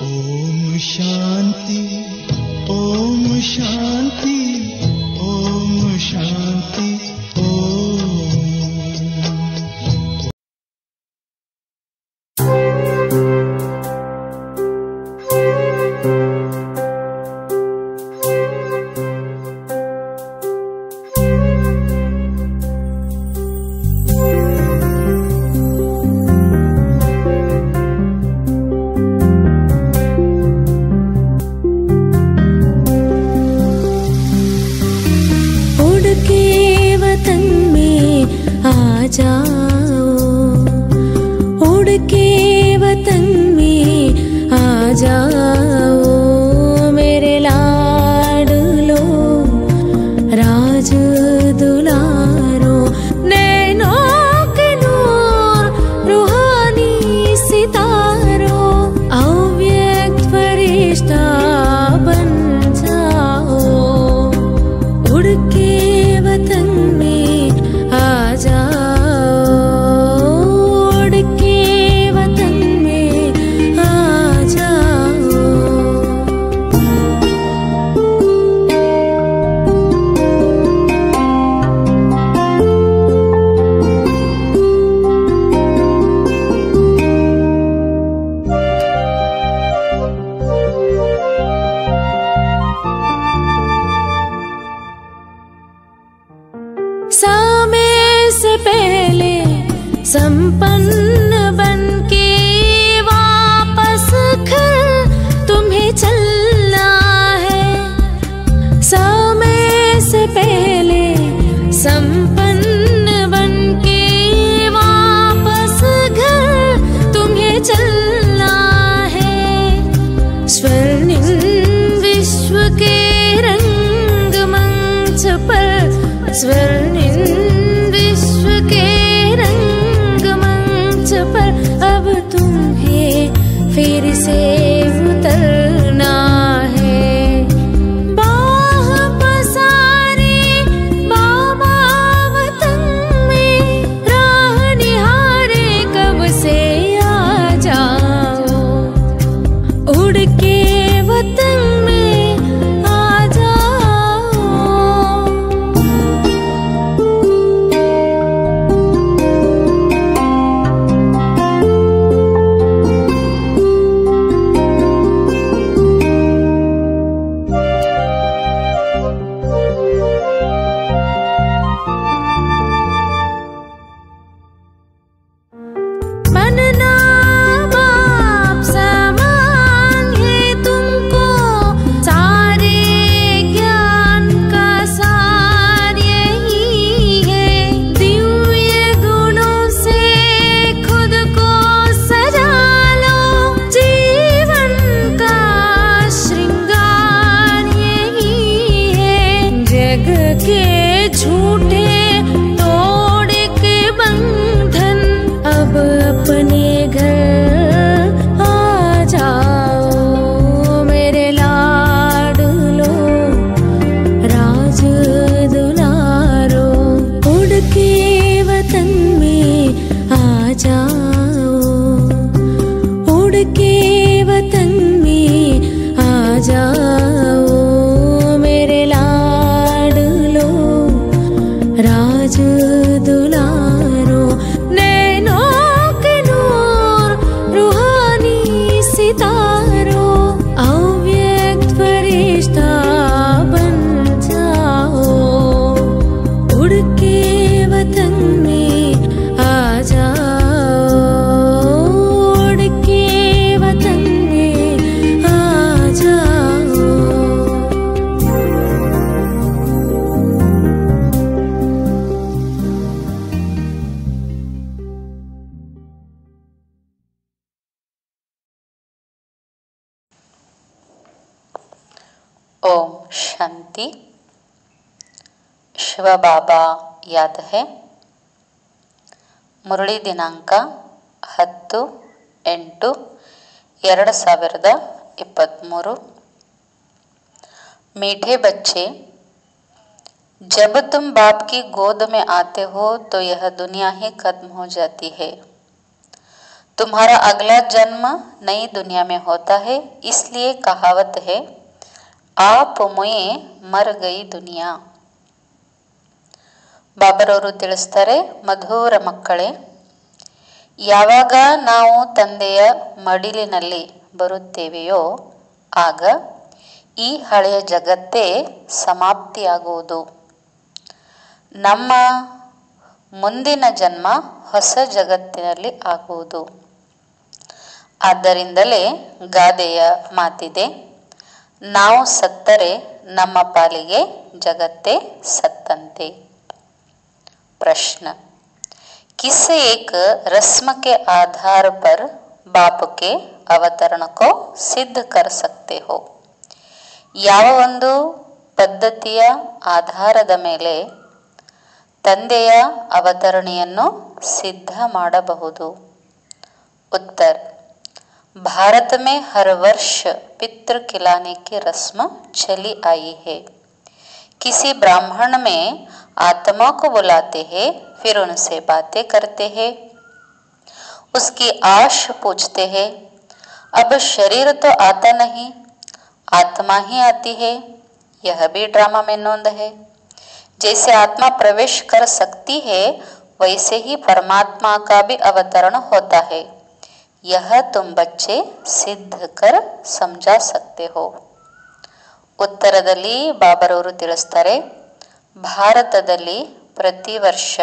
ओम शांति, ओम शांति, ओम शांति, ओम। संपन्न बनके वापस घर तुम्हें चलना है। समय से पहले संपन्न बनके वापस घर तुम्हें चलना है। स्वर्णिम विश्व के रंगमंच पर, स्वर्णिम विश्व के पर अब तुम्हें फिर से उतरना है। बाह पसारे बाबा वतन में, राह निहारे कब से आ जाओ। उड़ के वतन में आ जाओ। ओम शांति। ಶಿವ ಬಾಬಾ ಯಾದ ಹೇ ಮುರಳಿ ದಿನಾಂಕ 10/8/2023। मीठे बच्चे, जब तुम बाप की गोद में आते हो तो यह दुनिया ही खत्म हो जाती है। तुम्हारा अगला जन्म नई दुनिया में होता है, इसलिए कहावत है आप मुए मर गई दुनिया. ಬಾಬರವರು ತಿಳಿಸ್ತಾರೆ, ಮಧುರ ಮಕ್ಕಳೇ, ಯಾವಾಗ ನಾವು ತಂದೆಯ ಮಡಿಲಿನಲ್ಲಿ ಬರುತ್ತೇವೆಯೋ ಆಗ ಈ ಹಳೆಯ ಜಗತ್ತೇ ಸಮಾಪ್ತಿಯಾಗುವುದು. ನಮ್ಮ ಮುಂದಿನ ಜನ್ಮ ಹೊಸ ಜಗತ್ತಿನಲ್ಲಿ ಆಗುವುದು. ಆದ್ದರಿಂದಲೇ ಗಾದೆಯ ಮಾತಿದೆ, ನಾವು ಸತ್ತರೆ ನಮ್ಮ ಪಾಲಿಗೆ ಜಗತ್ತೇ ಸತ್ತಂತೆ. प्रश्न, किस एक रस्म के आधार पर बाप के अवतरण को सिद्ध कर सकते हो? ಯಾವ ಒಂದು ಪದ್ಧತಿಯ ಆಧಾರದ ಮೇಲೆ ತಂದೆಯ ಅವತರಣೆಯನ್ನು ಸಿದ್ಧ ಮಾಡಬಹುದು? उत्तर, भारत में हर वर्ष पितृ खिलाने की रस्म चली आई है. किसी ब्राह्मण में आत्मा को बुलाते हैं, फिर उनसे बातें करते हैं, उसकी आश पूछते हैं. अब शरीर तो आता नहीं, आत्मा ही आती है. यह भी ड्रामा में नोंद है. जैसे आत्मा प्रवेश कर सकती है, वैसे ही परमात्मा का भी अवतरण होता है. यह तुम बच्चे सिद्ध कर समझा सकते हो. ಉತ್ತರದಲ್ಲಿ ಬಾಬರವರು ತಿಳಿಸ್ತಾರೆ, ಭಾರತದಲ್ಲಿ ಪ್ರತಿ ವರ್ಷ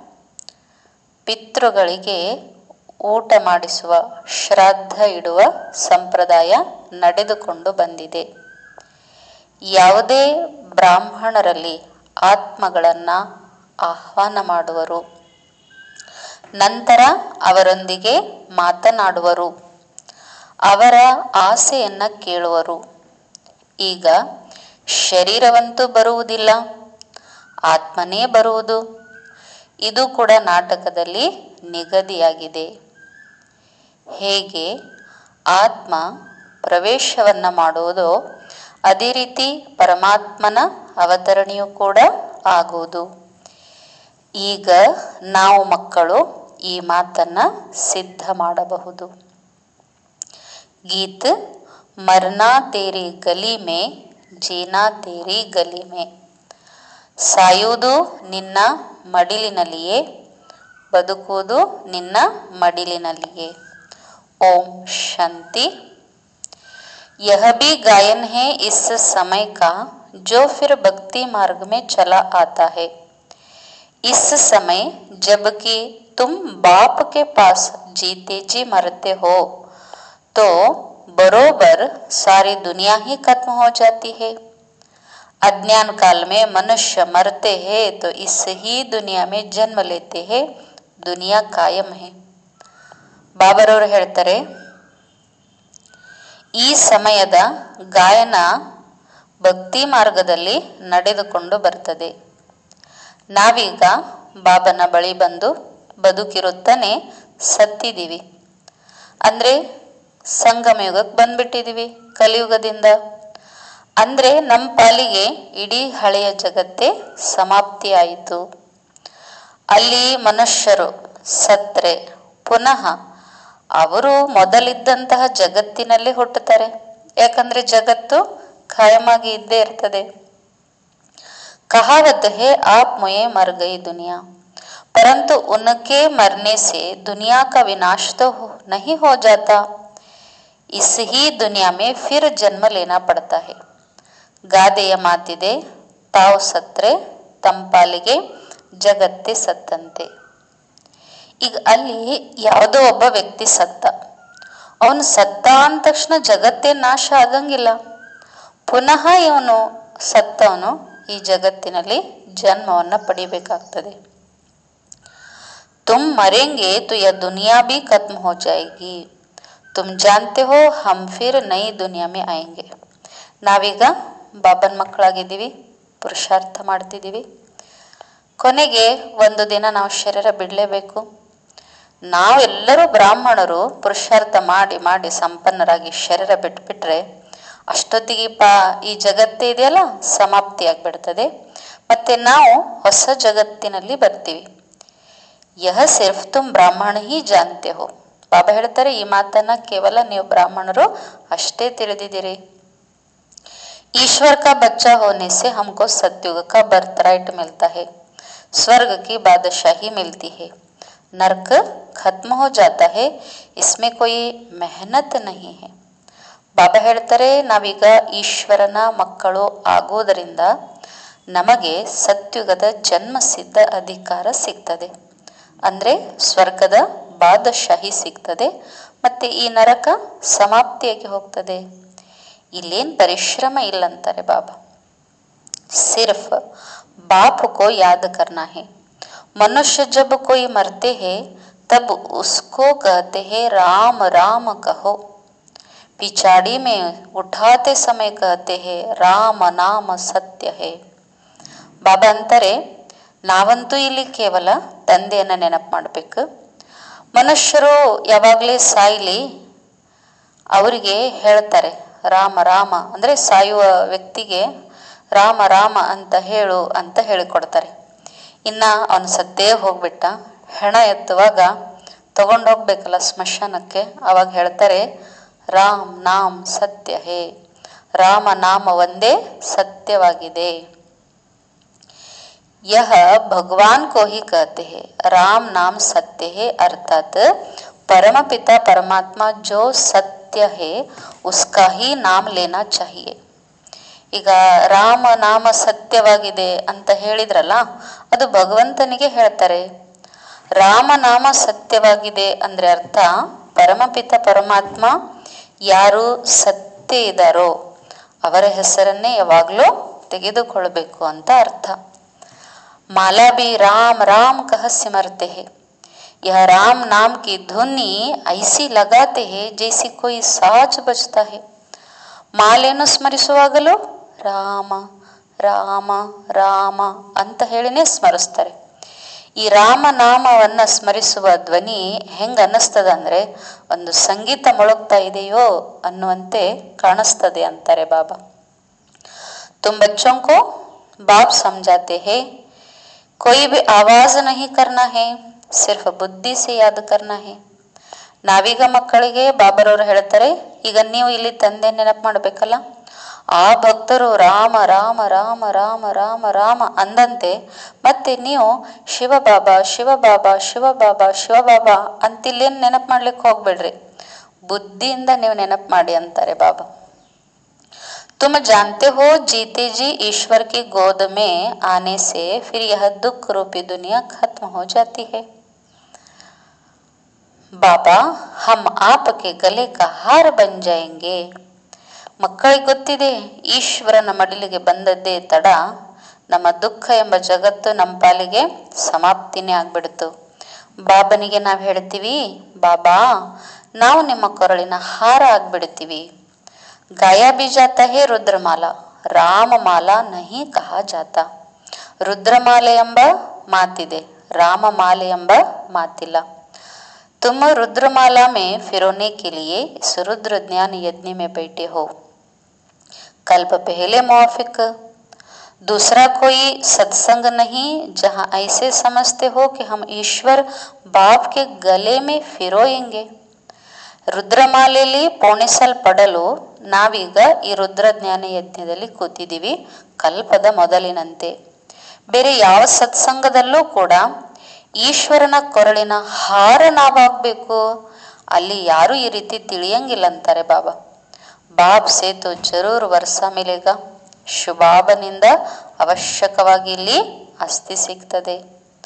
ಪಿತೃಗಳಿಗೆ ಊಟ ಮಾಡಿಸುವ, ಶ್ರಾದ್ದ ಇಡುವ ಸಂಪ್ರದಾಯ ನಡೆದುಕೊಂಡು ಬಂದಿದೆ. ಯಾವುದೇ ಬ್ರಾಹ್ಮಣರಲ್ಲಿ ಆತ್ಮಗಳನ್ನು ಆಹ್ವಾನ ಮಾಡುವರು, ನಂತರ ಅವರೊಂದಿಗೆ ಮಾತನಾಡುವರು, ಅವರ ಆಸೆಯನ್ನು ಕೇಳುವರು. ಈಗ ಶರೀರವಂತೂ ಬರುವುದಿಲ್ಲ, ಆತ್ಮನೇ ಬರುವುದು. ಇದು ಕೂಡ ನಾಟಕದಲ್ಲಿ ನಿಗದಿಯಾಗಿದೆ. ಹೇಗೆ ಆತ್ಮ ಪ್ರವೇಶವನ್ನು ಮಾಡುವುದೋ ಅದೇ ರೀತಿ ಪರಮಾತ್ಮನ ಅವತರಣೆಯೂ ಕೂಡ ಆಗುವುದು. ಈಗ ನಾವು ಮಕ್ಕಳು ಈ ಮಾತನ್ನು ಸಿದ್ಧ ಮಾಡಬಹುದು. ಗೀತ್, ಮರ್ನಾ ತೇರಿ ಗಲಿ ಮೇ, ಜೀನಾ ತೇರಿ ಗಲಿ ಮೇ. ಸಾಯುವುದು ನಿನ್ನ ಮಡಿಲಿನಲ್ಲಿಯೇ, ಬದುಕುವುದು ನಿನ್ನ ಮಡಿಲಿನಲ್ಲಿಯೇ. ಓಂ ಶಾಂತಿ. यह भी गायन है इस समय का जो फिर भक्ति मार्ग में चला आता है. इस समय जबकि तुम बाप के पास जीते जी मरते हो तो बरोबर सारी दुनिया ही खत्म हो जाती है. अज्ञान काल में मनुष्य मरते हैं तो इस ही दुनिया में जन्म लेते हैं. दुनिया कायम है. ಬಾಬರವರು ಹೇಳ್ತಾರೆ, ಈ ಸಮಯದ ಗಾಯನ ಭಕ್ತಿ ಮಾರ್ಗದಲ್ಲಿ ನಡೆದುಕೊಂಡು ಬರ್ತದೆ. ನಾವೀಗ ಬಾಬನ ಬಳಿ ಬಂದು ಬದುಕಿರುತ್ತಾನೆ ಸತ್ತಿದ್ದೀವಿ. ಅಂದರೆ ಸಂಗಮ ಯುಗಕ್ಕೆ ಬಂದ್ಬಿಟ್ಟಿದ್ದೀವಿ, ಕಲಿಯುಗದಿಂದ. ಅಂದರೆ ನಮ್ಮ ಪಾಲಿಗೆ ಇಡೀ ಹಳೆಯ ಜಗತ್ತೇ ಸಮಾಪ್ತಿ ಆಯಿತು. ಅಲ್ಲಿ ಮನುಷ್ಯರು ಸತ್ರೆ ಪುನಃ ಅವರು ಮೊದಲಿದ್ದಂತಹ ಜಗತ್ತಿನಲ್ಲಿ ಹುಟ್ಟುತ್ತಾರೆ. ಯಾಕಂದ್ರೆ ಜಗತ್ತು ಖಾಯಮಾಗಿ ಇದ್ದೇ ಇರ್ತದೆ. ಕಹಾವತ್ ಹೇ ಆಪ್ ಮುಯೆ ಮರ್ ಗಯಿ ದುನಿಯಾ, परंतु उनके मरने से दुनिया का विनाश तो नहीं हो जाता, इस ही दुनिया में फिर जन्म लेना पड़ता है. ಗಾದೆಯ ಮಾತಿದೆ, ತಾವು ಸತ್ರೆ ತಂಪಾಲಿಗೆ ಜಗತ್ತೇ ಸತ್ತಂತೆ. ಈಗ ಅಲ್ಲಿ ಯಾವುದೋ ಒಬ್ಬ ವ್ಯಕ್ತಿ ಸತ್ತ, ಅವನು ಸತ್ತ ಅಂದ ತಕ್ಷಣ ಜಗತ್ತೇ ನಾಶ ಆಗಂಗಿಲ್ಲ. ಪುನಃ ಇವನು ಸತ್ತವನು ಈ ಜಗತ್ತಿನಲ್ಲಿ ಜನ್ಮವನ್ನು ಪಡಿಬೇಕಾಗ್ತದೆ. तुम मरेंगे तो यह दुनिया भी खत्म हो जाएगी. तुम जानते हो हम फिर नई दुनिया में आएंगे. ನಾವೀಗ ಬಾಬನ ಮಕ್ಕಳಾಗಿದ್ದೀವಿ, ಪುರುಷಾರ್ಥ ಮಾಡ್ತಿದ್ದೀವಿ. ಕೊನೆಗೆ ಒಂದು ದಿನ ನಾವು ಶರೀರ ಬಿಡಲೇಬೇಕು. ನಾವೆಲ್ಲರೂ ಬ್ರಾಹ್ಮಣರು ಪುರುಷಾರ್ಥ ಮಾಡಿ ಮಾಡಿ ಸಂಪನ್ನರಾಗಿ ಶರೀರ ಬಿಟ್ಬಿಟ್ರೆ ಅಷ್ಟೊತ್ತಿಗೆ ಈ ಜಗತ್ತೇ ಇದೆಯಲ್ಲ ಸಮಾಪ್ತಿ ಆಗ್ಬಿಡ್ತದೆ. ಮತ್ತೆ ನಾವು ಹೊಸ ಜಗತ್ತಿನಲ್ಲಿ ಬರ್ತೀವಿ. यह सिर्फ तुम ब्राह्मण ही जानते हो. ಬಾಬಾ ಹೇಳ್ತಾರೆ, ಈ ಮಾತನ್ನ ಕೇವಲ ನೀವು ಬ್ರಾಹ್ಮಣರು ಅಷ್ಟೇ ತಿಳಿದಿದ್ದೀರಿ. ईश्वर का बच्चा होने से हमको सतयुग का बर्थ राइट मिलता है, स्वर्ग की बादशाही मिलती है, नरक खत्म हो जाता है, इसमें कोई मेहनत नहीं है. ಬಾಬಾ ಹೇಳ್ತಾರೆ, ನಾವೀಗ ಈಶ್ವರನ ಮಕ್ಕಳು ಆಗೋದರಿಂದ ನಮಗೆ ಸತ್ಯುಗದ ಜನ್ಮ ಸಿದ್ಧ ಅಧಿಕಾರ ಸಿಗ್ತದೆ, ಅಂದರೆ ಸ್ವರ್ಗದ ಬಾದಶಾಹಿ ಸಿಗ್ತದೆ, ಮತ್ತೆ ಈ ನರಕ ಸಮಾಪ್ತಿಯಾಗಿ ಹೋಗ್ತದೆ. ಇಲ್ಲೇನು ಪರಿಶ್ರಮ ಇಲ್ಲಂತಾರೆ ಬಾಬಾ. ಸಿರ್ಫ್ बाप को याद करना है. मनुष्य जब कोई मरते हैं तब उसको कहते हैं राम राम कहो. पिछाड़ी में उठाते समय कहते हैं राम नाम सत्य है. ಬಾಬಾ ಅಂತಾರೆ, ನಾವಂತೂ ಇಲ್ಲಿ ಕೇವಲ ತಂದೆಯನ್ನು ನೆನಪು ಮಾಡಬೇಕು. ಮನುಷ್ಯರು ಯಾವಾಗಲೇ ಸಾಯ್ಲಿ ಅವರಿಗೆ ಹೇಳ್ತಾರೆ ರಾಮ ರಾಮ, ಅಂದರೆ ಸಾಯುವ ವ್ಯಕ್ತಿಗೆ ರಾಮ ರಾಮ ಅಂತ ಹೇಳು ಅಂತ ಹೇಳಿಕೊಡ್ತಾರೆ. ಇನ್ನು ಅವನು ಸತ್ತೇ ಹೋಗ್ಬಿಟ್ಟ, ಹೆಣ ಎತ್ತುವಾಗ ತಗೊಂಡೋಗ್ಬೇಕಲ್ಲ ಸ್ಮಶಾನಕ್ಕೆ, ಅವಾಗ ಹೇಳ್ತಾರೆ ರಾಮ್ ನಾಮ್ ಸತ್ಯ ಹೇ, ರಾಮ ನಾಮ ಒಂದೇ ಸತ್ಯವಾಗಿದೆ. यह भगवान को ही कहते हैं राम नाम सत्य है, अर्थात परम पिता परमात्मा जो सत्य है उसका ही नाम लेना चाहिए. ಈಗ ರಾಮ ನಾಮ ಸತ್ಯವಾಗಿದೆ ಅಂತ ಹೇಳಿದ್ರಲ್ಲ, ಅದು ಭಗವಂತನಿಗೆ ಹೇಳ್ತಾರೆ. ರಾಮನಾಮ ಸತ್ಯವಾಗಿದೆ ಅಂದ್ರೆ ಅರ್ಥ ಪರಮಪಿತ ಪರಮಾತ್ಮ ಯಾರು ಸತ್ಯ ಇದ್ದಾರೋ ಅವರ ಹೆಸರನ್ನೇ ಯಾವಾಗಲೂ ತೆಗೆದುಕೊಳ್ಬೇಕು ಅಂತ ಅರ್ಥ. माला भी राम राम कह सिमरते हैं. यह राम नाम की धुनी ऐसी लगाते हैं जैसी कोई साज बजता है. ಮಾಲೆಯನ್ನು ಸ್ಮರಿಸುವಾಗಲೂ ರಾಮ ರಾಮ ರಾಮ ಅಂತ ಹೇಳಿನೇ ಸ್ಮರಿಸ್ತಾರೆ. ಈ ರಾಮನಾಮವನ್ನು ಸ್ಮರಿಸುವ ಧ್ವನಿ ಹೆಂಗೆ ಅನ್ನಿಸ್ತದ ಅಂದರೆ ಒಂದು ಸಂಗೀತ ಮೊಳಗ್ತಾ ಇದೆಯೋ ಅನ್ನುವಂತೆ ಕಾಣಿಸ್ತದೆ ಅಂತಾರೆ ಬಾಬಾ. तुम बच्चों को बाप समझाते हैं, कोई भी आवाज नहीं करना है, सिर्फ बुद्धि से याद करना है. ನಾವೀಗ ಮಕ್ಕಳಿಗೆ ಬಾಬರವರು ಹೇಳ್ತಾರೆ, ಈಗ ನೀವು ಇಲ್ಲಿ ತಂದೆ ನೆನಪು ಮಾಡಬೇಕಲ್ಲ, ಆ ಭಕ್ತರು ರಾಮ ರಾಮ ರಾಮ ರಾಮ ರಾಮ ರಾಮ ಅಂದಂತೆ ಮತ್ತೆ ನೀವು ಶಿವಬಾಬಾ ಶಿವಬಾಬಾ ಶಿವಬಾಬಾ ಶಿವಬಾಬಾ ಅಂತಿಲ್ಲೇನು ನೆನಪು ಮಾಡ್ಲಿಕ್ಕೆ ಹೋಗ್ಬೇಡ್ರಿ, ಬುದ್ಧಿಯಿಂದ ನೀವು ನೆನಪು ಮಾಡಿ ಅಂತಾರೆ ಬಾಬಾ. तुम जानते हो जीते जी ईश्वर की गोद में आने से फिर यह दुख रूपी दुनिया खत्म हो जाती है. बाबा हम आपके गले का हार बन जाएंगे. ಮಕ್ಕಳಿಗೆ ಗೊತ್ತಿದೆ, ಈಶ್ವರನ ಮಡಿಲಿಗೆ ಬಂದದ್ದೇ ತಡ, ನಮ್ಮ ದುಃಖ ಎಂಬ ಜಗತ್ತು ನಮ್ಮ ಪಾಲಿಗೆ ಸಮಾಪ್ತಿನೇ ಆಗ್ಬಿಡ್ತು. ಬಾಬನಿಗೆ ನಾವು ಹೇಳ್ತೀವಿ, ಬಾಬಾ ನಾವು ನಿಮ್ಮ ಕೊರಳಿನ ಹಾರ ಆಗ್ಬಿಡ್ತೀವಿ. गाया भी जाता है रुद्रमाला, ರಾಮಮಾಲಾ ನಹಿ ಕಹಾ ಜಾತ. ರುದ್ರಮಾಲೆ ಎಂಬ ಮಾತಿದೆ, ರಾಮಮಾಲೆ ಎಂಬ ಮಾತಿಲ್ಲ. तुम रुद्रमाला में फिरोने के लिए इस रुद्र ज्ञान यज्ञ में बैठे हो. कल्प पहले मौफिक दूसरा कोई सत्संग नहीं जहां ऐसे समझते हो कि हम ईश्वर बाप के गले में फिरोएंगे. ರುದ್ರಮಾಲೆಯಲ್ಲಿ ಪೋಣಿಸಲ್ಪಡಲು ನಾವೀಗ ಈ ರುದ್ರ ಜ್ಞಾನ ಯಜ್ಞದಲ್ಲಿ ಕೂತಿದ್ದೀವಿ ಕಲ್ಪದ ಮೊದಲಿನಂತೆ. ಬೇರೆ ಯಾವ ಸತ್ಸಂಗದಲ್ಲೂ ಕೂಡ ಈಶ್ವರನ ಕೊರಳಿನ ಹಾರ ನಾವಾಗಬೇಕು, ಅಲ್ಲಿ ಯಾರೂ ಈ ರೀತಿ ತಿಳಿಯಂಗಿಲ್ಲ ಅಂತಾರೆ ಬಾಬಾ. ಬಾಬ್ ಸೇ ತೋ ಜರೂರ್ ವರ್ಷ ಮಿಲೆಗ, ಶುಭಾಬನಿಂದ ಅವಶ್ಯಕವಾಗಿ ಇಲ್ಲಿ ಅಸ್ಥಿ ಸಿಗ್ತದೆ.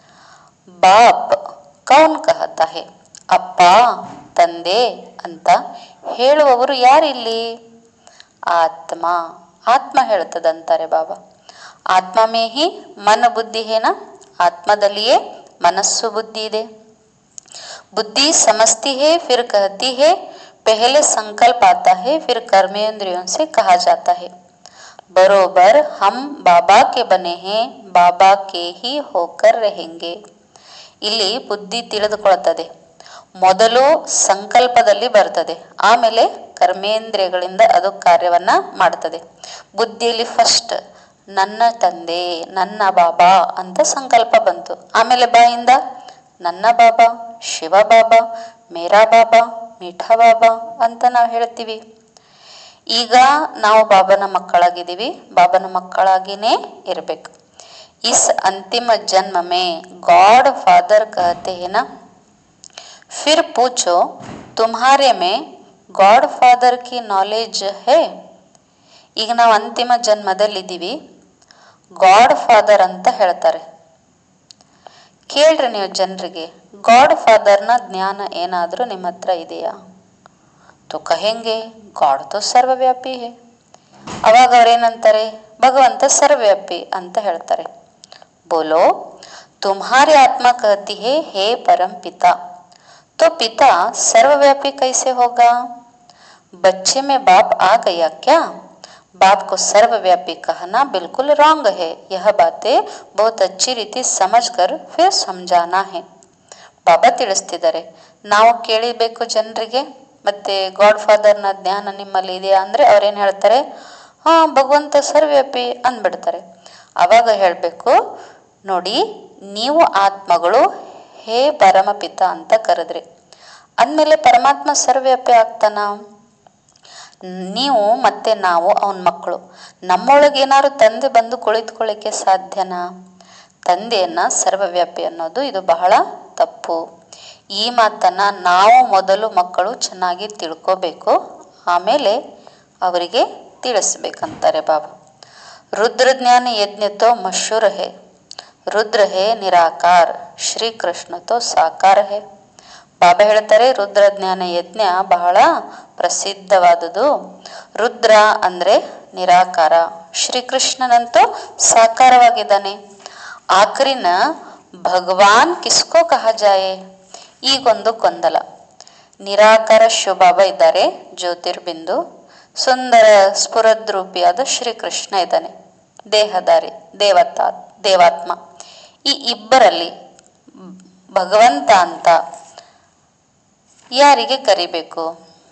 ಬಾಪ್ ಕೌನ್ ಕಹತಾ ಹೇ, ಅಪ್ಪ ತಂದೆ ಅಂತ ಹೇಳುವವರು ಯಾರಿಲ್ಲಿ? ಆತ್ಮ, ಆತ್ಮ ಹೇಳ್ತದಂತಾರೆ ಬಾಬಾ. ಆತ್ಮ ಮೇ ಹಿ ಮನ ಬುದ್ಧಿ ಹೇನ, ಆತ್ಮದಲ್ಲಿಯೇ ಮನಸ್ಸು ಬುದ್ಧಿ ಇದೆ. बुद्धि समझती है फिर कहती है, पहले संकल्प आता है फिर कर्मेंद्रियों से कहा जाता है. बरोबर हम बाबा के बने हैं, बाबा के ही होकर रहेंगे. ಇಲ್ಲಿ ಬುದ್ಧಿ ತಿಳಿದುಕೊಳ್ಳುತ್ತದೆ. ಮೊದಲು ಸಂಕಲ್ಪದಲ್ಲಿ ಬರ್ತದೆ, ಆಮೇಲೆ ಕರ್ಮೇಂದ್ರಿಯಗಳಿಂದ ಅದು ಕಾರ್ಯವನ್ನ ಮಾಡ್ತದೆ. ಬುದ್ಧಿಯಲ್ಲಿ ಫಸ್ಟ್ ನನ್ನ ತಂದೆ ನನ್ನ ಬಾಬಾ ಅಂತ ಸಂಕಲ್ಪ ಬಂತು, ಆಮೇಲೆ ಬಾಯಿಂದ ನನ್ನ ಬಾಬಾ ಶಿವ ಬಾಬಾ ಮೇರಾ ಬಾಬಾ, ಮೀಠಾ ಬಾಬಾ ಅಂತ ನಾವು ಹೇಳ್ತೀವಿ. ಈಗ ನಾವು ಬಾಬನ ಮಕ್ಕಳಾಗಿದ್ದೀವಿ, ಬಾಬನ ಮಕ್ಕಳಾಗಿನೇ ಇರಬೇಕು. इस अंतिम जन्म में गॉड फादर कहते हैं ना, फिर पूछो तुम्हारे में गॉड फादर की नॉलेज है? ಈಗ ನಾವು ಅಂತಿಮ ಜನ್ಮದಲ್ಲಿದ್ದೀವಿ, ಗಾಡ್ ಫಾದರ್ ಅಂತ ಹೇಳ್ತಾರೆ. ಕೇಳ್ರಿ ನೀವು ಜನರಿಗೆ, ಗಾಡ್ ಫಾದರ್ನ ಜ್ಞಾನ ಏನಾದರೂ ನಿಮ್ಮ ಹತ್ರ ಇದೆಯಾ? तो कहेंगे गॉड तो सर्वव्यापी है. ಅವಾಗ ಅವ್ರೇನಂತಾರೆ, ಭಗವಂತ ಸರ್ವವ್ಯಾಪಿ ಅಂತ ಹೇಳ್ತಾರೆ. बोलो तुम्हारी आत्मा कहती है हे परम पिता, तो पिता सर्वव्यापी कैसे होगा? बच्चे में बाप आ गया क्या? बाप को सर्वव्यापी कहना बिल्कुल रॉन्ग है. यह बातें बहुत अच्छी रीति समझकर फिर समझाना है. ಬಾಬಾ ತಿಳಿಸ್ತಿದ್ದಾರೆ, ನಾವು ಕೇಳಿಬೇಕು ಜನರಿಗೆ, ಮತ್ತೆ ಗಾಡ್ ಫಾದರ್ನ ಜ್ಞಾನ ನಿಮ್ಮಲ್ಲಿ ಇದೆಯಾ ಅಂದರೆ ಅವ್ರೇನು ಹೇಳ್ತಾರೆ, ಹಾಂ ಭಗವಂತ ಸರ್ವವ್ಯಾಪಿ ಅಂದ್ಬಿಡ್ತಾರೆ. ಅವಾಗ ಹೇಳಬೇಕು, ನೋಡಿ ನೀವು ಆತ್ಮಗಳು ಹೇ ಪರಮಪಿತ ಅಂತ ಕರೆದ್ರಿ ಅಂದಮೇಲೆ ಪರಮಾತ್ಮ ಸರ್ವವ್ಯಾಪಿ ಆಗ್ತಾನ? ನೀವು ಮತ್ತೆ ನಾವು ಅವನ ಮಕ್ಕಳು, ನಮ್ಮೊಳಗೆ ಏನಾದ್ರು ತಂದೆ ಬಂದು ಕುಳಿತುಕೊಳ್ಳಿಕ್ಕೆ ಸಾಧ್ಯನಾ? ತಂದೆಯನ್ನ ಸರ್ವವ್ಯಾಪಿ ಅನ್ನೋದು ಇದು ಬಹಳ ತಪ್ಪು. ಈ ಮಾತನ್ನ ನಾವು ಮೊದಲು ಮಕ್ಕಳು ಚೆನ್ನಾಗಿ ತಿಳ್ಕೋಬೇಕು, ಆಮೇಲೆ ಅವರಿಗೆ ತಿಳಿಸ್ಬೇಕಂತಾರೆ ಬಾಬಾ. रुद्र ज्ञान यज्ञ तो मशहूर है, रुद्र है निराकार, ಶ್ರೀ ಕೃಷ್ಣ तो ಸಾಕಾರ है. ಬಾಬಾ ಹೇಳ್ತಾರೆ, ರುದ್ರ ಜ್ಞಾನ ಯಜ್ಞ ಬಹಳ ಪ್ರಸಿದ್ಧವಾದುದು. ರುದ್ರ ಅಂದ್ರೆ ನಿರಾಕಾರ, ಶ್ರೀಕೃಷ್ಣನಂತೂ ಸಾಕಾರವಾಗಿದ್ದಾನೆ. ಆಖರಿನ ಭಗವಾನ್ ಕಿಸ್ಕೋ ಕಹ ಜಾಯೆ? ಈಗೊಂದು ಗೊಂದಲ. ನಿರಾಕಾರ ಶಿವಬಾಬಾ ಇದ್ದಾರೆ, ಜ್ಯೋತಿರ್ಬಿಂದು, ಸುಂದರ ಸ್ಫುರದ್ರೂಪಿಯಾದ ಶ್ರೀಕೃಷ್ಣ ಇದ್ದಾನೆ, ದೇಹಧಾರಿ ದೇವಾತ್ಮ. ಈ ಇಬ್ಬರಲ್ಲಿ ಭಗವಂತ ಅಂತ ಯಾರಿಗೆ ಕರಿಬೇಕು?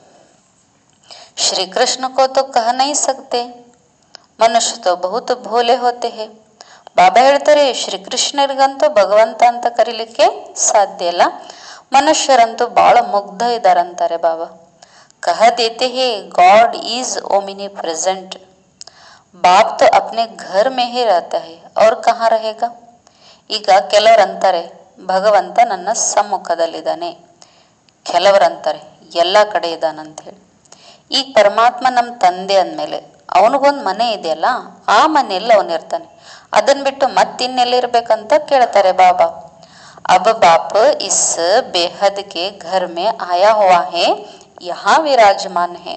श्री कृष्ण को तो कह नहीं सकते, मनुष्य तो बहुत भोले होते हैं. ಬಾಬಾ ಹೇಳ್ತಾರೆ, ಶ್ರೀಕೃಷ್ಣರಿಗಂತೂ ಭಗವಂತ ಅಂತ ಕರೀಲಿಕ್ಕೆ ಸಾಧ್ಯ ಇಲ್ಲ, ಮನುಷ್ಯರಂತೂ ಬಹಳ ಮುಗ್ಧ ಇದ್ದಾರಂತಾರೆ ಬಾಬಾ. कह देते हैं गॉड इज ओमिनी प्रेजेंट. बाप तो अपने घर में ही रहता है और कहाँ रहेगा? ಈಗ ಕೆಲವರಂತಾರೆ ಭಗವಂತ ನನ್ನ ಸಮ್ಮುಖದಲ್ಲಿದ್ದಾನೆ, ಕೆಲವರಂತಾರೆ ಎಲ್ಲ ಕಡೆ ಇದ್ದಾನಂತ ಹೇಳಿ. ಈಗ ಪರಮಾತ್ಮ ನಮ್ಮ ತಂದೆ ಅಂದಮೇಲೆ ಅವನಿಗೊಂದು ಮನೆ ಇದೆಯಲ್ಲ, ಆ ಮನೆಯಲ್ಲಿ ಅವನಿರ್ತಾನೆ, ಅದನ್ನ ಬಿಟ್ಟು ಮತ್ತಿನ್ನೆಲ್ಲಿರ್ಬೇಕಂತ ಕೇಳ್ತಾರೆ ಬಾಬಾ. अब बाप इस बेहद के घर में आया हुआ है, यहाँ विराजमान है.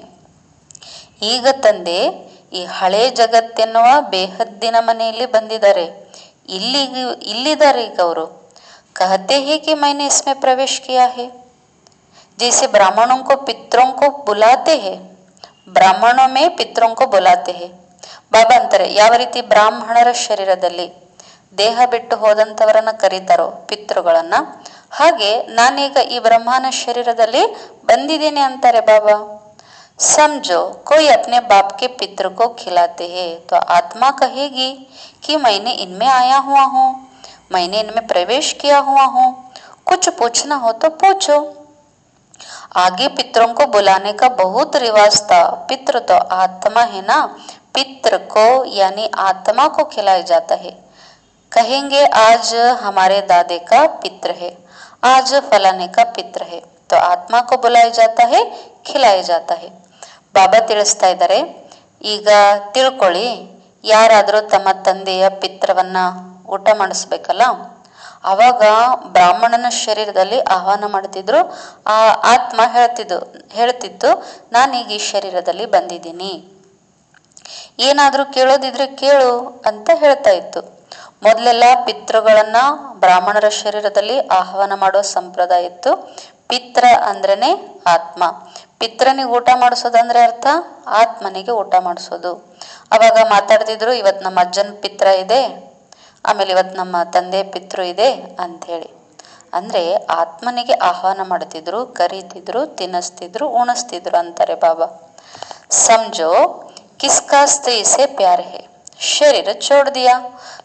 ಈಗ ತಂದೆ ಈ ಹಳೆ ಜಗತ್ತೆನ್ನುವ ಬೇಹದ್ದಿನ ಮನೆಯಲ್ಲಿ ಬಂದಿದ್ದಾರೆ, ಇಲ್ಲಿದ್ದಾರೆ ಈಗ ಅವರು. कहते हैं कि मैंने इसमें प्रवेश किया है, जैसे ब्राह्मणों को पितरों को बुलाते हैं, ಬ್ರಾಹ್ಮಣೋ ಮೇ ಪಿತೃಂ ಕೋ ಬುಲಾತೆ ಹೇ. ಬಾಬಾ ಅಂತಾರೆ, ಯಾವ ರೀತಿ ಬ್ರಾಹ್ಮಣರ ಶರೀರದಲ್ಲಿ ದೇಹ ಬಿಟ್ಟು ಹೋದಂಥವರನ್ನ ಕರೀತಾರೋ ಪಿತೃಗಳನ್ನ, ಹಾಗೆ ನಾನೀಗ ಈ ಬ್ರಹ್ಮನ ಶರೀರದಲ್ಲಿ ಬಂದಿದ್ದೇನೆ ಅಂತಾರೆ ಬಾಬಾ. समझो कोई अपने बाप के पितृ को खिलाते हैं तो आत्मा कहेगी कि मैंने इनमें आया हुआ हूँ, मैंने इनमें प्रवेश किया हुआ हूँ, कुछ पूछना हो तो पूछो. आगे पितरों को बुलाने का बहुत रिवाज था. पितृ तो आत्मा है ना, पितृ को यानी आत्मा को खिलाया जाता है. कहेंगे आज हमारे दादे का पितृ है, आज फलाने का पितृ है, तो आत्मा को बुलाया जाता है, खिलाया जाता है. ಬಾಬಾ ತಿಳಿಸ್ತಾ ಇದ್ದಾರೆ, ಈಗ ತಿಳ್ಕೊಳ್ಳಿ, ಯಾರಾದರೂ ತಮ್ಮ ತಂದೆಯ ಪಿತ್ರವನ್ನ ಊಟ ಮಾಡಿಸ್ಬೇಕಲ್ಲ, ಅವಾಗ ಬ್ರಾಹ್ಮಣನ ಶರೀರದಲ್ಲಿ ಆಹ್ವಾನ ಮಾಡ್ತಿದ್ರು. ಆ ಆತ್ಮ ಹೇಳ್ತಿತ್ತು ನಾನೀಗ ಈ ಶರೀರದಲ್ಲಿ ಬಂದಿದ್ದೀನಿ, ಏನಾದರೂ ಕೇಳೋದಿದ್ರೆ ಕೇಳು ಅಂತ ಹೇಳ್ತಾ ಇತ್ತು. ಮೊದಲೆಲ್ಲ ಪಿತೃಗಳನ್ನ ಬ್ರಾಹ್ಮಣರ ಶರೀರದಲ್ಲಿ ಆಹ್ವಾನ ಮಾಡೋ ಸಂಪ್ರದಾಯ ಇತ್ತು. ಪಿತ್ರ ಅಂದ್ರೇನೆ ಆತ್ಮ, ಪಿತ್ರನಿಗೆ ಊಟ ಮಾಡಿಸೋದಂದ್ರೆ ಅರ್ಥ ಆತ್ಮನಿಗೆ ಊಟ ಮಾಡಿಸೋದು. ಅವಾಗ ಮಾತಾಡ್ತಿದ್ರು, ಇವತ್ತು ನಮ್ಮ ಅಜ್ಜನ ಪಿತ್ರ ಇದೆ, ಆಮೇಲೆ ಇವತ್ತು ನಮ್ಮ ತಂದೆ ಪಿತೃ ಇದೆ ಅಂಥೇಳಿ. ಅಂದರೆ ಆತ್ಮನಿಗೆ ಆಹ್ವಾನ ಮಾಡ್ತಿದ್ರು, ಕರೀತಿದ್ರು, ತಿನ್ನಿಸ್ತಿದ್ರು, ಉಣಿಸ್ತಿದ್ರು ಅಂತಾರೆ ಬಾಬಾ. समझो किसका स्त्री से प्यार है, शरीर छोड़ दिया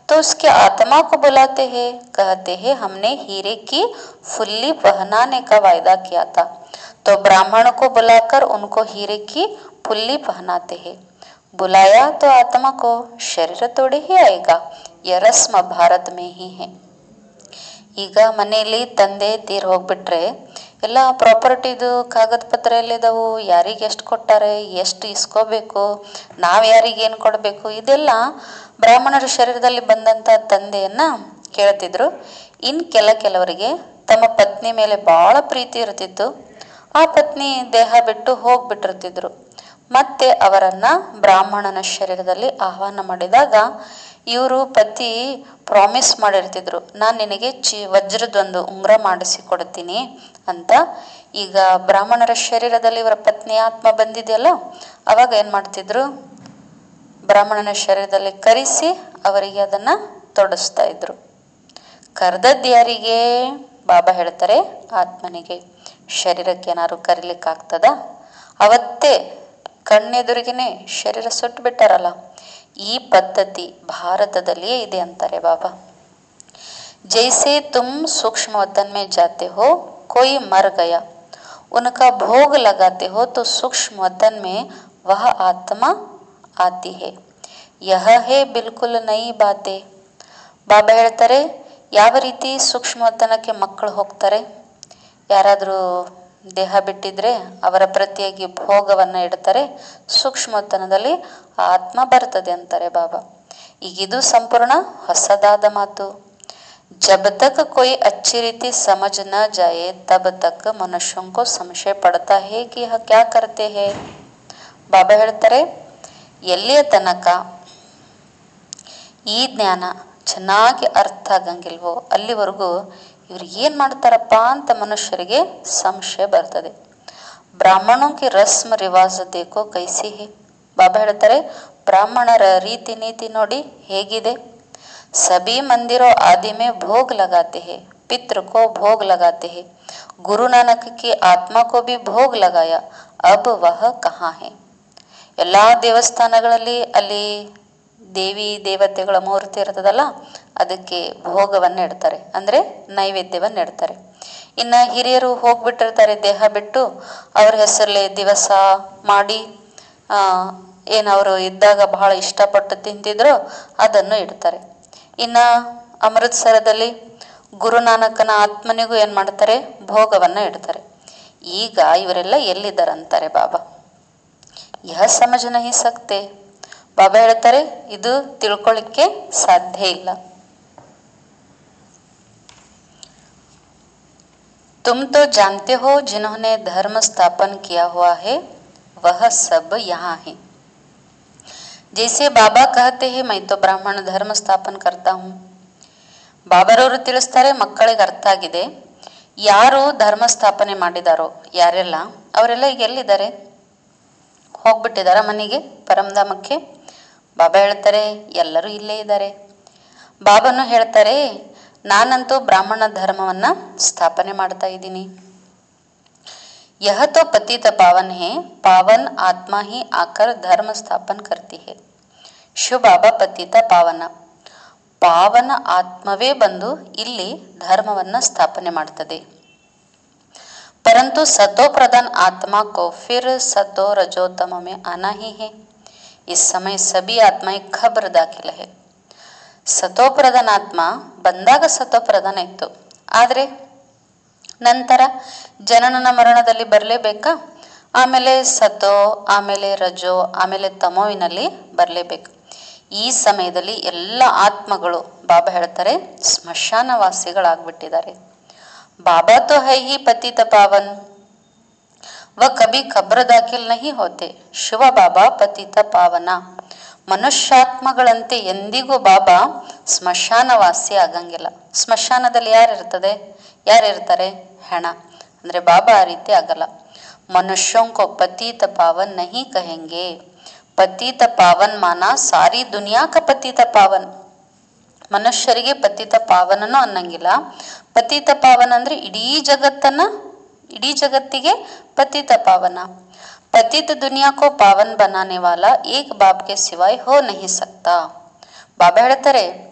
तो उसके आत्मा को बुलाते हैं, कहते हैं हमने हीरे की फुल्ली पहनाने का वायदा किया था। तो ब्राह्मण को बुलाकर उनको हीरे की फुल्ली पहनाते हैं। बुलाया तो आत्मा को, शरीर तोड़े ही आएगा। यह रस्म ಭಾರತ में ही है। ಈಗ ಮನೆಯಲ್ಲಿ ತಂದೆ ತೀರ್ ಹೋಗ್ಬಿಟ್ರೆ ಎಲ್ಲ ಪ್ರಾಪರ್ಟಿದು ಕಾಗದ ಪತ್ರ ಎಲ್ಲಿದಾವು, ಯಾರಿಗೆ ಎಷ್ಟು ಕೊಟ್ಟಾರೆ, ಎಷ್ಟು ಇಸ್ಕೋಬೇಕು, ನಾವು ಯಾರಿಗೆ ಏನು ಕೊಡಬೇಕು, ಇದೆಲ್ಲ ಬ್ರಾಹ್ಮಣರ ಶರೀರದಲ್ಲಿ ಬಂದಂಥ ತಂದೆಯನ್ನ ಕೇಳ್ತಿದ್ರು. ಇನ್ನು ಕೆಲವರಿಗೆ ತಮ್ಮ ಪತ್ನಿ ಮೇಲೆ ಭಾಳ ಪ್ರೀತಿ ಇರ್ತಿತ್ತು. ಆ ಪತ್ನಿ ದೇಹ ಬಿಟ್ಟು ಹೋಗ್ಬಿಟ್ಟಿರ್ತಿದ್ರು. ಮತ್ತೆ ಅವರನ್ನ ಬ್ರಾಹ್ಮಣನ ಶರೀರದಲ್ಲಿ ಆಹ್ವಾನ ಮಾಡಿದಾಗ ಇವರು ಪತಿ ಪ್ರಾಮಿಸ್ ಮಾಡಿರ್ತಿದ್ರು, ನಾನು ನಿನಗೆ ವಜ್ರದೊಂದು ಉಂಗುರ ಮಾಡಿಸಿ ಕೊಡ್ತೀನಿ ಅಂತ. ಈಗ ಬ್ರಾಹ್ಮಣರ ಶರೀರದಲ್ಲಿ ಇವರ ಪತ್ನಿ ಆತ್ಮ ಬಂದಿದೆಯಲ್ಲ, ಅವಾಗ ಏನು ಮಾಡ್ತಿದ್ರು, ಬ್ರಾಹ್ಮಣನ ಶರೀರದಲ್ಲಿ ಕರೆಸಿ ಅವರಿಗೆ ಅದನ್ನು ತೊಡಸ್ತಾ ಇದ್ರು. ಕರೆದದ್ದು ಯಾರಿಗೆ? ಬಾಬಾ ಹೇಳ್ತಾರೆ ಆತ್ಮನಿಗೆ. ಶರೀರಕ್ಕೆ ಏನಾದ್ರು ಕರಿಲಿಕ್ಕಾಗ್ತದ? ಅವತ್ತೇ ಕಣ್ಣೆದುರಿಗೇನೆ ಶರೀರ ಸುಟ್ಟು ಬಿಟ್ಟಾರಲ್ಲ. ಈ ಪದ್ಧತಿ ಭಾರತದಲ್ಲಿಯೇ ಇದೆ ಅಂತಾರೆ ಬಾಬಾ. जैसे तुम सूक्ष्म वतन में जाते हो, कोई मर गया, उनका भोग लगाते हो तो सूक्ष्म वतन में वह आत्मा आती है. यह है बिल्कुल नई बातें. ಬಾಬಾ ಹೇಳ್ತಾರೆ, ಯಾವ ರೀತಿ ಸೂಕ್ಷ್ಮ ವತನಕ್ಕೆ ಮಕ್ಕಳು ಹೋಗ್ತಾರೆ, ಯಾರಾದರೂ ದೇಹ ಬಿಟ್ಟಿದ್ರೆ ಅವರ ಪ್ರತಿಯಾಗಿ ಭೋಗವನ್ನು ಇಡ್ತಾರೆ, ಸೂಕ್ಷ್ಮತನದಲ್ಲಿ ಆತ್ಮ ಬರ್ತದೆ ಅಂತಾರೆ ಬಾಬಾ. ಈಗಿದು ಸಂಪೂರ್ಣ ಹೊಸದಾದ ಮಾತು. जब तक कोई अच्छी रीति समझ न जाए तब तक मनुष्यों को संशय पड़ता है कि यह क्या करते हैं. ಬಾಬಾ ಹೇಳ್ತಾರೆ, ಎಲ್ಲಿಯ ತನಕ ಈ ಜ್ಞಾನ ಚೆನ್ನಾಗಿ ಅರ್ಥ ಆಗಂಗಿಲ್ವೋ ಅಲ್ಲಿವರೆಗೂ ಇವ್ರು ಏನು ಮಾಡ್ತಾರಪ್ಪ ಅಂತ ಮನುಷ್ಯರಿಗೆ ಸಂಶಯ ಬರ್ತದೆ. ಬ್ರಾಹ್ಮಣೋं की रस्म रिवाज देखो कैसी है. ಬಾಬಾ ಹೇಳ್ತಾರೆ, ಬ್ರಾಹ್ಮಣರ ರೀತಿ ನೀತಿ ನೋಡಿ ಹೇಗಿದೆ. सभी मंदिरों आदि में भोग लगाते हैं, पितृ को भोग लगाते हैं, गुरु नानक की आत्मा को भी भोग लगाया, अब वह कहाँ है. ಎಲ್ಲ ದೇವಸ್ಥಾನಗಳಲ್ಲಿ ಅಲ್ಲಿ ದೇವಿ ದೇವತೆಗಳ ಮೂರ್ತಿ ಇರ್ತದಲ್ಲ, ಅದಕ್ಕೆ ಭೋಗವನ್ನು ಇಡ್ತಾರೆ, ಅಂದರೆ ನೈವೇದ್ಯವನ್ನು ಇಡ್ತಾರೆ. ಇನ್ನು ಹಿರಿಯರು ಹೋಗ್ಬಿಟ್ಟಿರ್ತಾರೆ ದೇಹ ಬಿಟ್ಟು, ಅವ್ರ ಹೆಸರಲ್ಲಿ ದಿವಸ ಮಾಡಿ ಏನವರು ಇದ್ದಾಗ ಬಹಳ ಇಷ್ಟಪಟ್ಟು ತಿಂತಿದ್ರು ಅದನ್ನು ಇಡ್ತಾರೆ. ಇನ್ನು ಅಮೃತ್ಸರದಲ್ಲಿ ಗುರುನಾನಕನ ಆತ್ಮನಿಗೂ ಏನು ಮಾಡ್ತಾರೆ, ಭೋಗವನ್ನು ಇಡ್ತಾರೆ. ಈಗ ಇವರೆಲ್ಲ ಎಲ್ಲಿದ್ದಾರೆ ಅಂತಾರೆ ಬಾಬಾ. ಯಹ ಸಮझ नहीं सकते. ಬಾಬಾ ಹೇಳ್ತಾರೆ, ಇದು ತಿಳ್ಕೊಳ್ಳಿಕ್ಕೆ ಸಾಧ್ಯ ಇಲ್ಲ. तुम तो जानते हो जिन्होंने धर्म स्थापन किया हुआ है वह सब यहाँ है. जैसे बाबा कहते हैं मैं तो ब्राह्मण धर्म स्थापन करता हूँ. ಬಾಬರವರು ತಿಳಿಸ್ತಾರೆ, ಮಕ್ಕಳಿಗೆ ಅರ್ಥ ಆಗಿದೆ, ಯಾರು ಧರ್ಮ ಸ್ಥಾಪನೆ ಮಾಡಿದಾರೋ ಯಾರೆಲ್ಲ ಅವರೆಲ್ಲ ಈಗ ಎಲ್ಲಿದ್ದಾರೆ, ಹೋಗ್ಬಿಟ್ಟಿದಾರ ಮನೆಗೆ, ಪರಮಧಾಮಕ್ಕೆ. ಬಾಬಾ ಹೇಳ್ತಾರೆ, ಎಲ್ಲರೂ ಇಲ್ಲೇ ಇದ್ದಾರೆ. ಬಾಬಾನು ಹೇಳ್ತಾರೆ, ನಾನಂತೂ ಬ್ರಾಹ್ಮಣ ಧರ್ಮವನ್ನು ಸ್ಥಾಪನೆ ಮಾಡ್ತಾ ಇದ್ದೀನಿ. यह तो पतित पावन है, पावन आत्मा ही आकर धर्म स्थापन करती है. ಶಿವ ಬಾಬಾ ಪತಿತ ಪಾವನ, ಪಾವನ ಆತ್ಮವೇ ಬಂದು ಇಲ್ಲಿ ಧರ್ಮವನ್ನು ಸ್ಥಾಪನೆ ಮಾಡ್ತದೆ. परंतु सतो प्रधान आत्मा को फिर सतो रजोतम में आना ही है. इस समय सभी आत्माएं खबर दाखिल है. ಸತೋ ಪ್ರಧಾನ ಆತ್ಮ ಬಂದಾಗ ಸತೋ ಪ್ರಧಾನ ಇತ್ತು, ಆದರೆ ನಂತರ ಜನನನ ಮರಣದಲ್ಲಿ ಬರಲೇಬೇಕಾ, ಆಮೇಲೆ ಸತೋ, ಆಮೇಲೆ ರಜೋ, ಆಮೇಲೆ ತಮೋವಿನಲ್ಲಿ ಬರಲೇಬೇಕು. ಈ ಸಮಯದಲ್ಲಿ ಎಲ್ಲ ಆತ್ಮಗಳು ಬಾಬಾ ಹೇಳ್ತಾರೆ ಸ್ಮಶಾನವಾಸಿಗಳಾಗ್ಬಿಟ್ಟಿದ್ದಾರೆ. बाबा तो है ही पतित पावन, वह कभी खबर दाखिल नहीं होते. ಶಿವ ಬಾಬಾ ಪತಿತ ಪಾವನ. ಮನುಷ್ಯಾತ್ಮಗಳಂತೆ ಎಂದಿಗೂ ಬಾಬಾ ಸ್ಮಶಾನವಾಸಿ ಆಗಂಗಿಲ್ಲ. ಸ್ಮಶಾನದಲ್ಲಿ ಯಾರಿರ್ತಾರೆ? ಹೆಣ. ಅಂದರೆ ಬಾಬಾ ಆ ರೀತಿ ಆಗಲ್ಲ. ಮನುಷ್ಯೋಂ ಕೋ ಪತಿತ ಪಾವನ್ ನಹಿ ಕಹೆಂಗೆ. ಪತಿತ ಪಾವನ್ ಮಾನ ಸಾರಿ ದುನಿಯಾ ಕ ಪತಿತ ಪಾವನ್. ಮನುಷ್ಯರಿಗೆ ಪತಿತ ಪಾವನನೂ ಅನ್ನಂಗಿಲ್ಲ. ಪತಿತ ಪಾವನ ಅಂದ್ರೆ ಇಡೀ ಜಗತ್ತಿಗೆ ಪತಿತ ಪಾವನ. पतित दुनिया को पावन बनाने वाला एक बाप के सिवाय हो नहीं सकता. ಬಾಬಾ ಹೇಳ್ತಾರೆ,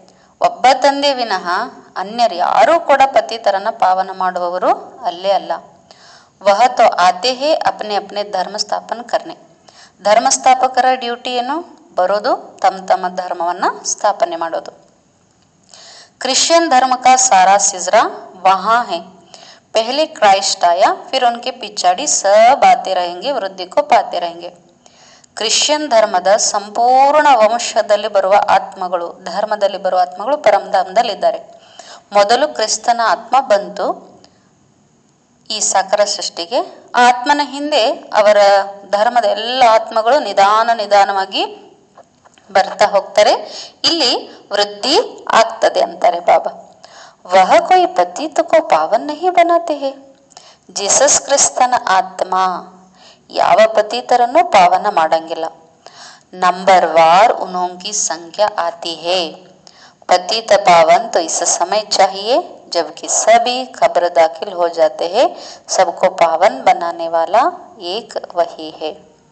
ಒಬ್ಬ ತಂದೆ ವಿನಃ ಅನ್ಯರು ಯಾರೂ ಕೂಡ ಪತಿತರನ್ನ ಪಾವನ ಮಾಡುವವರು ಅಲ್ಲೇ ಅಲ್ಲ. ವಹ ತೋ ಆತೆ ಹೇ ಅಪ್ನೆ ಅಪ್ನೆ ಧರ್ಮ ಸ್ಥಾಪನ ಕರ್ನೆ. ಧರ್ಮಸ್ಥಾಪಕರ ಡ್ಯೂಟಿ ಏನು? ಬರೋದು ತಮ್ಮ ತಮ್ಮ ಧರ್ಮವನ್ನ ಸ್ಥಾಪನೆ ಮಾಡೋದು. क्रिश्चियन धर्म का सारा सिजरा वहाँ है. पहले क्राइस्ट आया, फिर उनके पिछाड़ी सब आते रहेंगे, वृद्धि को पाते रहेंगे. ಕ್ರಿಶ್ಚಿಯನ್ ಧರ್ಮದ ಸಂಪೂರ್ಣ ವಂಶದಲ್ಲಿ ಬರುವ ಆತ್ಮಗಳು, ಧರ್ಮದಲ್ಲಿ ಬರುವ ಆತ್ಮಗಳು ಪರಮಧಾಮದಲ್ಲಿದ್ದಾರೆ. ಮೊದಲು ಕ್ರಿಸ್ತನ ಆತ್ಮ ಬಂತು ಈ ಸಾಕಾರ ಸೃಷ್ಟಿಗೆ. ಆ ಆತ್ಮನ ಹಿಂದೆ ಅವರ ಧರ್ಮದ ಎಲ್ಲ ಆತ್ಮಗಳು ನಿಧಾನವಾಗಿ ಬರ್ತಾ ಹೋಗ್ತಾರೆ. ಇಲ್ಲಿ ವೃದ್ಧಿ ಆಗ್ತದೆ ಅಂತಾರೆ ಬಾಬಾ. ವಹ ಕೊಯ್ ಪತಿತ ಕೋ ಪಾವನ್ ನಹಿ ಬನಾತೆ ಹೇ. ಜೀಸಸ್ ಕ್ರಿಸ್ತನ ಆತ್ಮ ಯಾವ ಪತಿತರನ್ನು ಪಾವನ ಮಾಡಂಗಿಲ್ಲ. ನಂಬರ್ ವಾರ್ ಉನ್ಹೋಂಕಿ ಸಂಖ್ಯಾ ಆತಿ ಹೇ. पतित पावन तो इस समय चाहिए जबकि सभी खबर दाखिल हो जाते हैं. सबको पावन बनाने वाला एक वही है.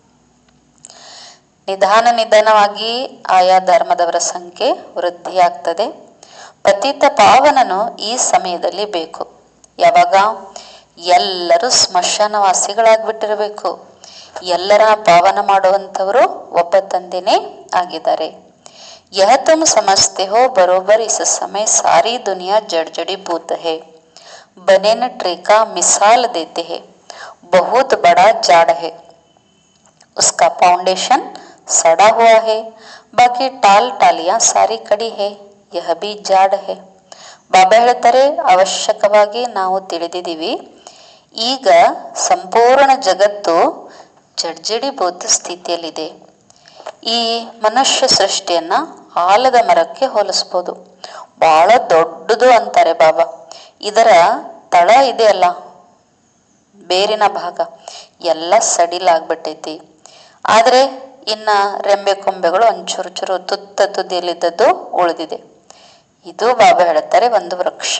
ನಿಧಾನವಾಗಿ ಆಯಾ ಧರ್ಮದವರ ಸಂಖ್ಯೆ ವೃದ್ಧಿಯಾಗ್ತದೆ. ಪತಿತ ಪಾವನನು ಈ ಸಮಯದಲ್ಲಿ ಬೇಕು. ಯಾವಾಗ? ಎಲ್ಲರೂ ಸ್ಮಶಾನವಾಸಿಗಳಾಗ್ಬಿಟ್ಟಿರಬೇಕು. ಎಲ್ಲರ ಪಾವನ ಮಾಡುವಂಥವರು ಒಬ್ಬ ತಂದೆನೇ ಆಗಿದ್ದಾರೆ. यह तुम समझते हो बरोबर इस समय सारी दुनिया जड़जड़ी भूत है. बनेन ट्री का मिसाल देते हैं. बहुत बड़ा झाड़ है, उसका फाउंडेशन सड़ा हुआ है, बाकी टालियां सारी कड़ी है. यह भी झाड़ है. ಬಾಬಾ ಹೇಳ್ತಾರೆ, ಅವಶ್ಯಕವಾಗಿ ನಾವು ತಿಳಿದಿದ್ದೀವಿ, ಈಗ ಸಂಪೂರ್ಣ ಜಗತ್ತು ಜಡ್ಜಡಿಭೂತ ಸ್ಥಿತಿಯಲ್ಲಿದೆ. ಈ ಮನುಷ್ಯ ಸೃಷ್ಟಿಯನ್ನ ಆಲದ ಮರಕ್ಕೆ ಹೋಲಿಸ್ಬೋದು. ಬಹಳ ದೊಡ್ಡದು ಅಂತಾರೆ ಬಾಬಾ. ಇದರ ತಳ ಇದೆಯಲ್ಲ, ಬೇರಿನ ಭಾಗ ಎಲ್ಲ ಸಡಿಲಾಗ್ಬಿಟ್ಟೈತಿ. ಆದರೆ ಇನ್ನ ರೆಂಬೆ ಕೊಂಬೆಗಳು ಒಂಚೂರು ತುತ್ತ ತುದಿಯಲ್ಲಿದ್ದದ್ದು ಉಳಿದಿದೆ. ಇದು ಬಾಬಾ ಹೇಳ್ತಾರೆ ಒಂದು ವೃಕ್ಷ.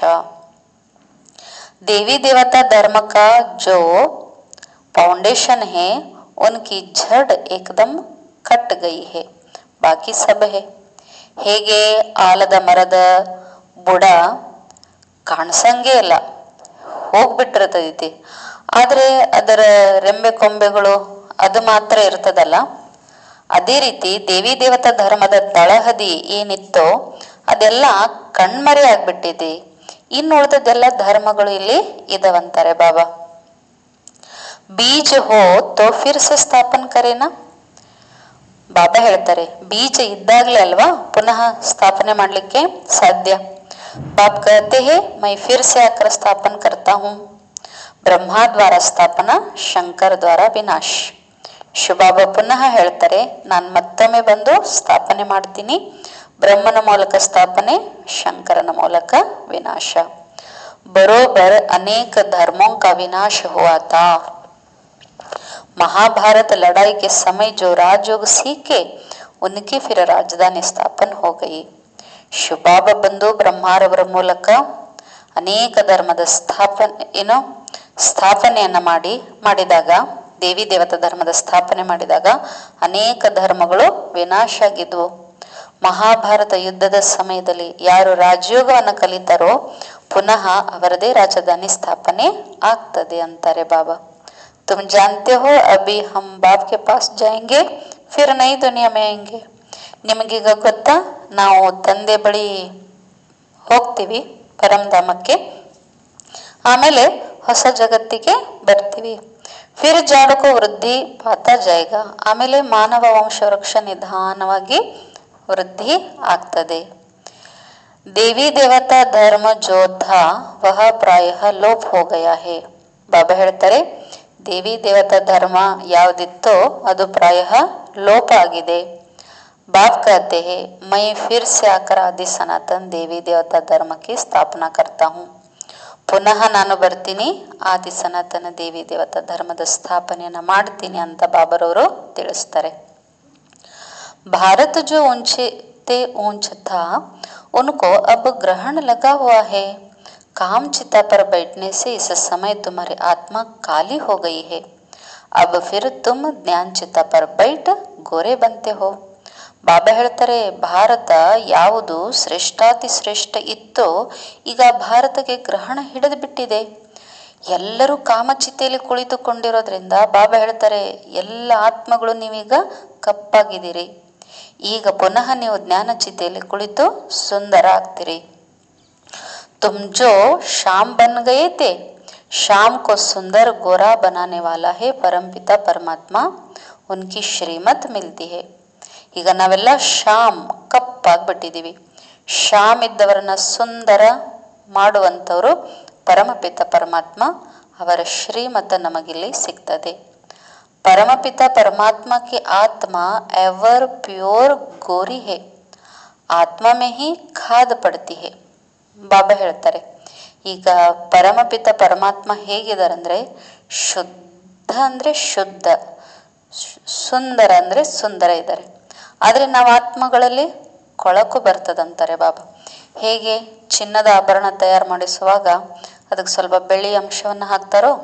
ದೇವಿ ದೇವತಾ ಧರ್ಮ ಕಾ ಜೋ ಫೌಂಡೇಶನ್ ಹೇ ಉನ್ಕಿ ಝಡ್ ಏಕದಮ್ ಕಟ್ ಗೈ ಹೇ, ಬಾಕಿ ಸಬ್ ಹೇ. ಹೇಗೆ ಆಲದ ಮರದ ಬುಡ ಕಾಣಿಸಂಗೇ ಇಲ್ಲ, ಹೋಗ್ಬಿಟ್ಟಿರ್ತದೈತಿ, ಆದರೆ ಅದರ ರೆಂಬೆ ಕೊಂಬೆಗಳು ಅದು ಮಾತ್ರ ಇರ್ತದಲ್ಲ. ಅದೇ ರೀತಿ ದೇವಿ ದೇವತಾ ಧರ್ಮದ ತಳಹದಿ ಏನಿತ್ತೋ ಅದೆಲ್ಲ ಕಣ್ಮರೆ ಆಗ್ಬಿಟ್ಟಿದೆ. ಇನ್ನು ಉಳಿದದ್ದೆಲ್ಲ ಧರ್ಮಗಳು ಇಲ್ಲಿ ಇದಾವಂತಾರೆ ಬಾಬಾ. ಬೀಜ ಹೋ ತೋ ಫಿರ್ ಸೆ ಸ್ಥಾಪನ್ ಕರೇನಾ. ಬಾಬಾ ಹೇಳ್ತಾರೆ, ಬೀಜ ಇದ್ದಾಗಲೇ ಅಲ್ವಾ ಪುನಃ ಸ್ಥಾಪನೆ ಮಾಡಲಿಕ್ಕೆ ಸಾಧ್ಯ. ಬಾಬ್ ಕಹತೆ ಹೇ ಮೈ ಫಿರ್ ಸೆ ಆಕರ್ ಸ್ಥಾಪನ್ ಕರ್ತಾ ಹೂಂ. ಬ್ರಹ್ಮ ದ್ವಾರ ಸ್ಥಾಪನಾ, ಶಂಕರ್ ದ್ವಾರ ವಿನಾಶ್. ಶಿವಬಾಬಾ ಪುನಃ ಹೇಳ್ತಾರೆ, ನಾನು ಮತ್ತೊಮ್ಮೆ ಬಂದು ಸ್ಥಾಪನೆ ಮಾಡ್ತೀನಿ. ಬ್ರಹ್ಮನ ಮೂಲಕ ಸ್ಥಾಪನೆ, ಶಂಕರನ ಮೂಲಕ ವಿನಾಶ. ಬರೋಬರ್ ಅನೇಕ ಧರ್ಮೋं का विनाश हुआ था. महाभारत लड़ाई के समय जो राजयोग सीखे उनकी फिर राजधानी स्थापन हो गई. ಶಿವಬಾಬ ಬಂದು ಬ್ರಹ್ಮಾರವರ ಮೂಲಕ ಅನೇಕ ಧರ್ಮದ ಸ್ಥಾಪನೆಯನ್ನ ಮಾಡಿದಾಗ, ದೇವಿ ದೇವತಾ ಧರ್ಮದ ಸ್ಥಾಪನೆ ಮಾಡಿದಾಗ ಅನೇಕ ಧರ್ಮಗಳು ವಿನಾಶ ಆಗಿದ್ವು. ಮಹಾಭಾರತ ಯುದ್ಧದ ಸಮಯದಲ್ಲಿ ಯಾರು ರಾಜಯೋಗವನ್ನು ಕಲಿತಾರೋ ಪುನಃ ಅವರದೇ ರಾಜಧಾನಿ ಸ್ಥಾಪನೆ ಆಗ್ತದೆ ಅಂತಾರೆ ಬಾಬಾ. तुम जानते हो अभी हम बाप के पास जाएंगे फिर नई दुनिया में आएंगे. ನಿಮಗೀಗ ಗೊತ್ತಾ, ನಾವು ತಂದೆ ಬಳಿ ಹೋಗ್ತೀವಿ ಪರಮಧಾಮಕ್ಕೆ, ಆಮೇಲೆ ಹೊಸ ಜಗತ್ತಿಗೆ ಬರ್ತೀವಿ. ಫಿರ್ ಜಾಡಕೋ ವೃದ್ಧಿ ಪಾತಾ ಜಾಯೇಗಾ. ಆಮೇಲೆ ಮಾನವ ವಂಶ ವೃಕ್ಷ ನಿಧಾನವಾಗಿ ವೃದ್ಧಿ ಆಗ್ತದೆ. ದೇವಿ ದೇವತಾ ಧರ್ಮ ಜೋಧ ವಹ ಪ್ರಾಯ ಲೋಪ್ ಹೋ ಗಯಾ ಹೇ. ಬಾಬಾ ಹೇಳ್ತಾರೆ, ದೇವಿ ದೇವತಾ ಧರ್ಮ ಯಾವುದಿತ್ತೋ ಅದು ಪ್ರಾಯ ಲೋಪ ಆಗಿದೆ. बाप कहते हैं मैं फिर से आकर आदि सनातन देवी देवता धर्म की स्थापना करता हूँ. ಪುನಃ ನಾನು ಬರ್ತೀನಿ, ಆದಿ ಸನಾತನ ದೇವಿ ದೇವತಾ ಧರ್ಮದ ಸ್ಥಾಪನೆಯನ್ನ ಮಾಡ್ತೀನಿ ಅಂತ ಬಾಬರವರು ತಿಳಿಸ್ತಾರೆ. भारत जो ऊंचे ते ऊंच था उनको अब ग्रहण लगा हुआ है. काम चिता पर बैठने से इस समय तुम्हारी आत्मा काली हो गई है. अब फिर तुम ज्ञान चिता पर बैठ गोरे बनते हो. ಬಾಬಾ ಹೇಳ್ತಾರೆ, ಭಾರತ ಯಾವುದು ಶ್ರೇಷ್ಠಾತಿ ಶ್ರೇಷ್ಠ ಇತ್ತೋ ಈಗ ಭಾರತಕ್ಕೆ ಗ್ರಹಣ ಹಿಡಿದು ಬಿಟ್ಟಿದೆ. ಎಲ್ಲರೂ ಕಾಮಚಿತೆಯಲ್ಲಿ ಕುಳಿತುಕೊಂಡಿರೋದ್ರಿಂದ ಬಾಬಾ ಹೇಳ್ತಾರೆ, ಎಲ್ಲ ಆತ್ಮಗಳು ನೀವೀಗ ಕಪ್ಪಾಗಿದ್ದೀರಿ. ಈಗ ಪುನಃ ನೀವು ಜ್ಞಾನಚಿತೆಯಲ್ಲಿ ಕುಳಿತು ಸುಂದರ ಆಗ್ತೀರಿ. तुम जो शाम बन गए थे, शाम को सुंदर गोरा बनाने वाला है परमपिता परमात्मा, उनकी श्रीमत मिलती है. ಈಗ ನಾವೆಲ್ಲ ಶಾಮ್ ಕಪ್ಪಾಗ್ಬಿಟ್ಟಿದ್ದೀವಿ. ಶಾಮ್ ಇದ್ದವರನ್ನ ಸುಂದರ ಮಾಡುವಂಥವರು ಪರಮಪಿತ ಪರಮಾತ್ಮ, ಅವರ ಶ್ರೀಮತ ನಮಗಿಲ್ಲಿ ಸಿಗ್ತದೆ. ಪರಮಪಿತ ಪರಮಾತ್ಮ ಕಿ ಆತ್ಮ ಎವರ್ ಪ್ಯೂರ್ ಗೋರಿ ಹೇ, ಆತ್ಮ ಮೇ ಹಿ ಖಾದ್ ಪಡ್ತಿ ಹೇ. ಬಾಬಾ ಹೇಳ್ತಾರೆ, ಈಗ ಪರಮಪಿತ ಪರಮಾತ್ಮ ಹೇಗಿದ್ದಾರೆ ಅಂದರೆ ಶುದ್ಧ ಅಂದರೆ ಶುದ್ಧ, ಸುಂದರ ಅಂದರೆ ಸುಂದರ ಇದ್ದಾರೆ. ಆದರೆ ನಾವು ಆತ್ಮಗಳಲ್ಲಿ ಕೊಳಕು ಬರ್ತದಂತಾರೆ ಬಾಬಾ. ಹೇಗೆ ಚಿನ್ನದ ಆಭರಣ ತಯಾರು ಮಾಡಿಸುವಾಗ ಅದಕ್ಕೆ ಸ್ವಲ್ಪ ಬೆಳ್ಳಿ ಅಂಶವನ್ನು ಹಾಕ್ತಾರೋ,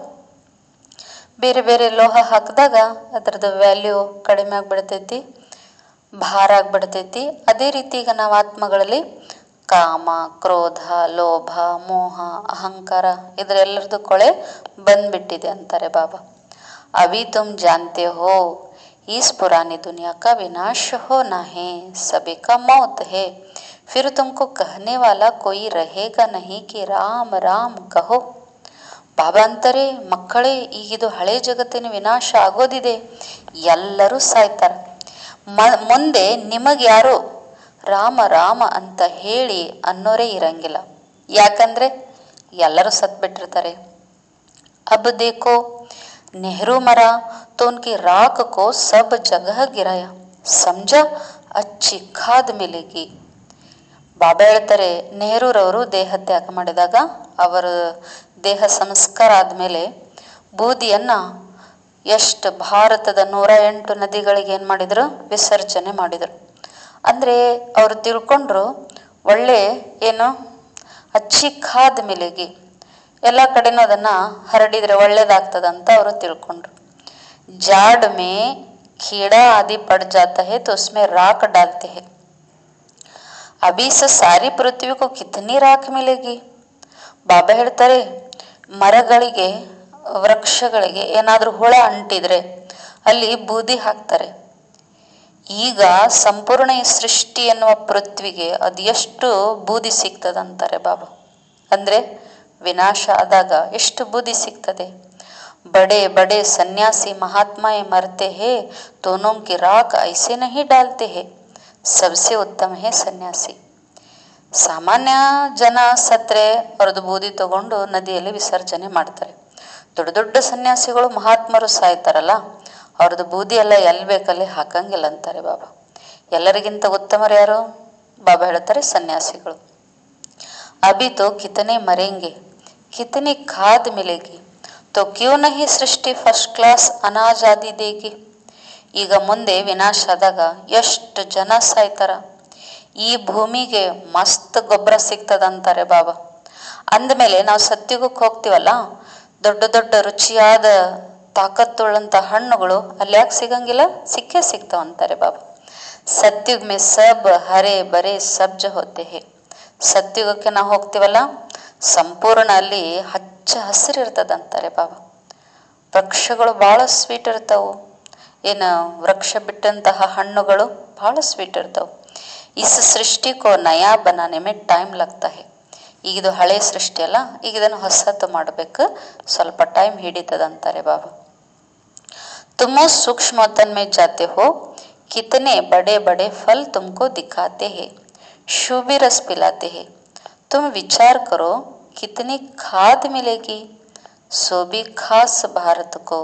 ಬೇರೆ ಬೇರೆ ಲೋಹ ಹಾಕಿದಾಗ ಅದರದ್ದು ವ್ಯಾಲ್ಯೂ ಕಡಿಮೆ ಆಗಿಬಿಡ್ತೈತಿ, ಭಾರ ಆಗಿಬಿಡ್ತೈತಿ. ಅದೇ ರೀತಿ ಈಗ ನಾವು ಆತ್ಮಗಳಲ್ಲಿ ಕಾಮ, ಕ್ರೋಧ, ಲೋಭ, ಮೋಹ, ಅಹಂಕಾರ ಇದರೆಲ್ಲರದ್ದು ಕೊಳೆ ಬಂದ್ಬಿಟ್ಟಿದೆ ಅಂತಾರೆ ಬಾಬಾ. ಅಭಿ ತುಮ್ ಜಾನ್ತೆ ಹೋ इस पुरानी दुनिया का विनाश होना है, सभी का मौत है, फिर तुमको कहने वाला कोई रहेगा नहीं कि राम राम कहो. ಬಾಬಾ ಅಂತಾರೆ, ಮಕ್ಕಳೇ, ಈಗಿದು ಹಳೆ ಜಗತ್ತಿನ ವಿನಾಶ ಆಗೋದಿದೆ, ಎಲ್ಲರೂ ಸಾಯ್ತಾರೆ. ಮುಂದೆ ನಿಮಗ್ಯಾರು ರಾಮ ರಾಮ ಅಂತ ಹೇಳಿ ಅನ್ನೋರೇ ಇರಂಗಿಲ್ಲ. ಯಾಕಂದ್ರೆ ಎಲ್ಲರೂ ಸತ್ಬಿಟ್ಟಿರ್ತಾರೆ. ಅಬ್ ದೇಖೋ नेहरू मरा तो उनकी राख को सब जगह गिराया, समझा अच्छी खाद मिलेगी. ಬಾಬಾ ಹೇಳ್ತಾರೆ, ನೆಹರೂರವರು ದೇಹ ತ್ಯಾಗ ಮಾಡಿದಾಗ, ಅವರ ದೇಹ ಸಂಸ್ಕಾರ ಆದಮೇಲೆ ಬೂದಿಯನ್ನು ಎಷ್ಟು ಭಾರತದ 108 ನದಿಗಳಿಗೆ ಏನು ಮಾಡಿದರು, ವಿಸರ್ಜನೆ ಮಾಡಿದರು. ಅಂದರೆ ಅವರು ತಿಳ್ಕೊಂಡ್ರು, ಒಳ್ಳೆ ಏನು ಅಚ್ಚಿ ಖಾದ್ ಮಿಲೆಗಿ, ಎಲ್ಲ ಕಡೆನೂ ಅದನ್ನು ಹರಡಿದರೆ ಒಳ್ಳೇದಾಗ್ತದಂತ ಅವರು ತಿಳ್ಕೊಂಡ್ರು. ಜಾಡ್ ಮೇ ಕೀड़ा आदि पड़ जाता है तो उसमें राख डालते हैं, अभी से सारी पृथ्वी को कितनी राख मिलेगी. ಬಾಬಾ ಹೇಳ್ತಾರೆ, ಮರಗಳಿಗೆ ವೃಕ್ಷಗಳಿಗೆ ಏನಾದರೂ ಹುಳ ಅಂಟಿದ್ರೆ ಅಲ್ಲಿ ಬೂದಿ ಹಾಕ್ತಾರೆ. ಈಗ ಸಂಪೂರ್ಣ ಈ ಸೃಷ್ಟಿ ಎನ್ನುವ ಪೃಥ್ವಿಗೆ ಅದು ಎಷ್ಟು ಬೂದಿ ಸಿಗ್ತದಂತಾರೆ ಬಾಬಾ. ಅಂದರೆ ವಿನಾಶ ಆದಾಗ ಎಷ್ಟು ಬೂದಿ ಸಿಗ್ತದೆ. बड़े बड़े सन्यासी महात्माएं मरते हैं तो उनकी राख ऐसे नहीं डालते हैं, सबसे उत्तम है सन्यासी. ಸಾಮಾನ್ಯ ಜನ ಸತ್ರೆ ಅವ್ರದ್ದು ಬೂದಿ ತಗೊಂಡು ನದಿಯಲ್ಲಿ ವಿಸರ್ಜನೆ ಮಾಡ್ತಾರೆ. ದೊಡ್ಡ ದೊಡ್ಡ ಸನ್ಯಾಸಿಗಳು ಮಹಾತ್ಮರು ಸಾಯ್ತಾರಲ್ಲ, ಅವ್ರದ್ದು ಬೂದಿ ಎಲ್ಲ ಎಲ್ಲಿ ಬೇಕಲ್ಲಿ ಹಾಕಂಗಿಲ್ಲ ಅಂತಾರೆ ಬಾಬಾ. ಎಲ್ಲರಿಗಿಂತ ಉತ್ತಮರು ಯಾರು? ಬಾಬಾ ಹೇಳ್ತಾರೆ, ಸನ್ಯಾಸಿಗಳು. ಅಭಿ ತೋ ಕಿತನೆ ಮರೆಂಗೆ, ಕಿತನಿ ಖಾದ್ ಮಿಲೆಗಿ, तो क्यों नहीं सृष्टि फर्स्ट क्लास अनाज आदि देगी. ಈಗ ಮುಂದೆ ವಿನಾಶ ಆದಾಗ ಎಷ್ಟು ಜನ ಸಾಯ್ತಾರ, ಈ ಭೂಮಿಗೆ ಮಸ್ತ್ ಗೊಬ್ಬರ ಸಿಗ್ತದಂತಾರೆ ಬಾಬಾ. ಅಂದಮೇಲೆ ನಾವು ಸತ್ಯುಗಕ್ಕೆ ಹೋಗ್ತೀವಲ್ಲ, ದೊಡ್ಡ ದೊಡ್ಡ ರುಚಿಯಾದ ತಾಕತ್ತುಳ್ಳಂಥ ಹಣ್ಣುಗಳು ಅಲ್ಲಿ ಯಾಕೆ ಸಿಗಂಗಿಲ್ಲ? ಸಿಕ್ಕೇ ಸಿಗ್ತಾವಂತಾರೆ ಬಾಬಾ. ಸತ್ಯುಗ್ ಮೇ ಸಬ್ ಹರೆ ಬರೆ ಸಬ್ಜ ಹೋತೆ ಹೇ. ಸತ್ಯುಗಕ್ಕೆ ನಾವು ಹೋಗ್ತೀವಲ್ಲ, ಸಂಪೂರ್ಣ ಅಲ್ಲಿ ಹಚ್ಚ ಹಸಿರು ಇರ್ತದಂತಾರೆ ಬಾಬಾ. ವೃಕ್ಷಗಳು ಭಾಳ ಸ್ವೀಟ್ ಇರ್ತಾವೆ. ಏನು ವೃಕ್ಷ ಬಿಟ್ಟಂತಹ ಹಣ್ಣುಗಳು ಭಾಳ ಸ್ವೀಟ್ ಇರ್ತಾವೆ. ಇಸ್ ಸೃಷ್ಟಿ ಕೋ ನಯಾ ಬನಾನೆ ಮೇ ಟೈಮ್ ಲಗ್ತಾ ಹೇ. ಈಗಿದು ಹಳೆ ಸೃಷ್ಟಿ ಅಲ್ಲ, ಈಗ ಇದನ್ನು ಹೊಸತು ಮಾಡಬೇಕು, ಸ್ವಲ್ಪ ಟೈಮ್ ಹಿಡಿತದಂತಾರೆ ಬಾಬಾ. ತುಮೋ ಸೂಕ್ಷ್ಮತನ್ ಮೇ ಜಾತೆ ಹೋ, ಕಿತನೆ ಬಡೆ ಬಡೆ ಫಲ್ ತುಮಕೋ ದಿಖಾತೆ ಹೇ, ಶುಭಿ ರಸ್ ಪಿಲಾತೆ ಹೇ. तुम विचार करो कितनी खाद मिलेगी, सो भी खास भारत को,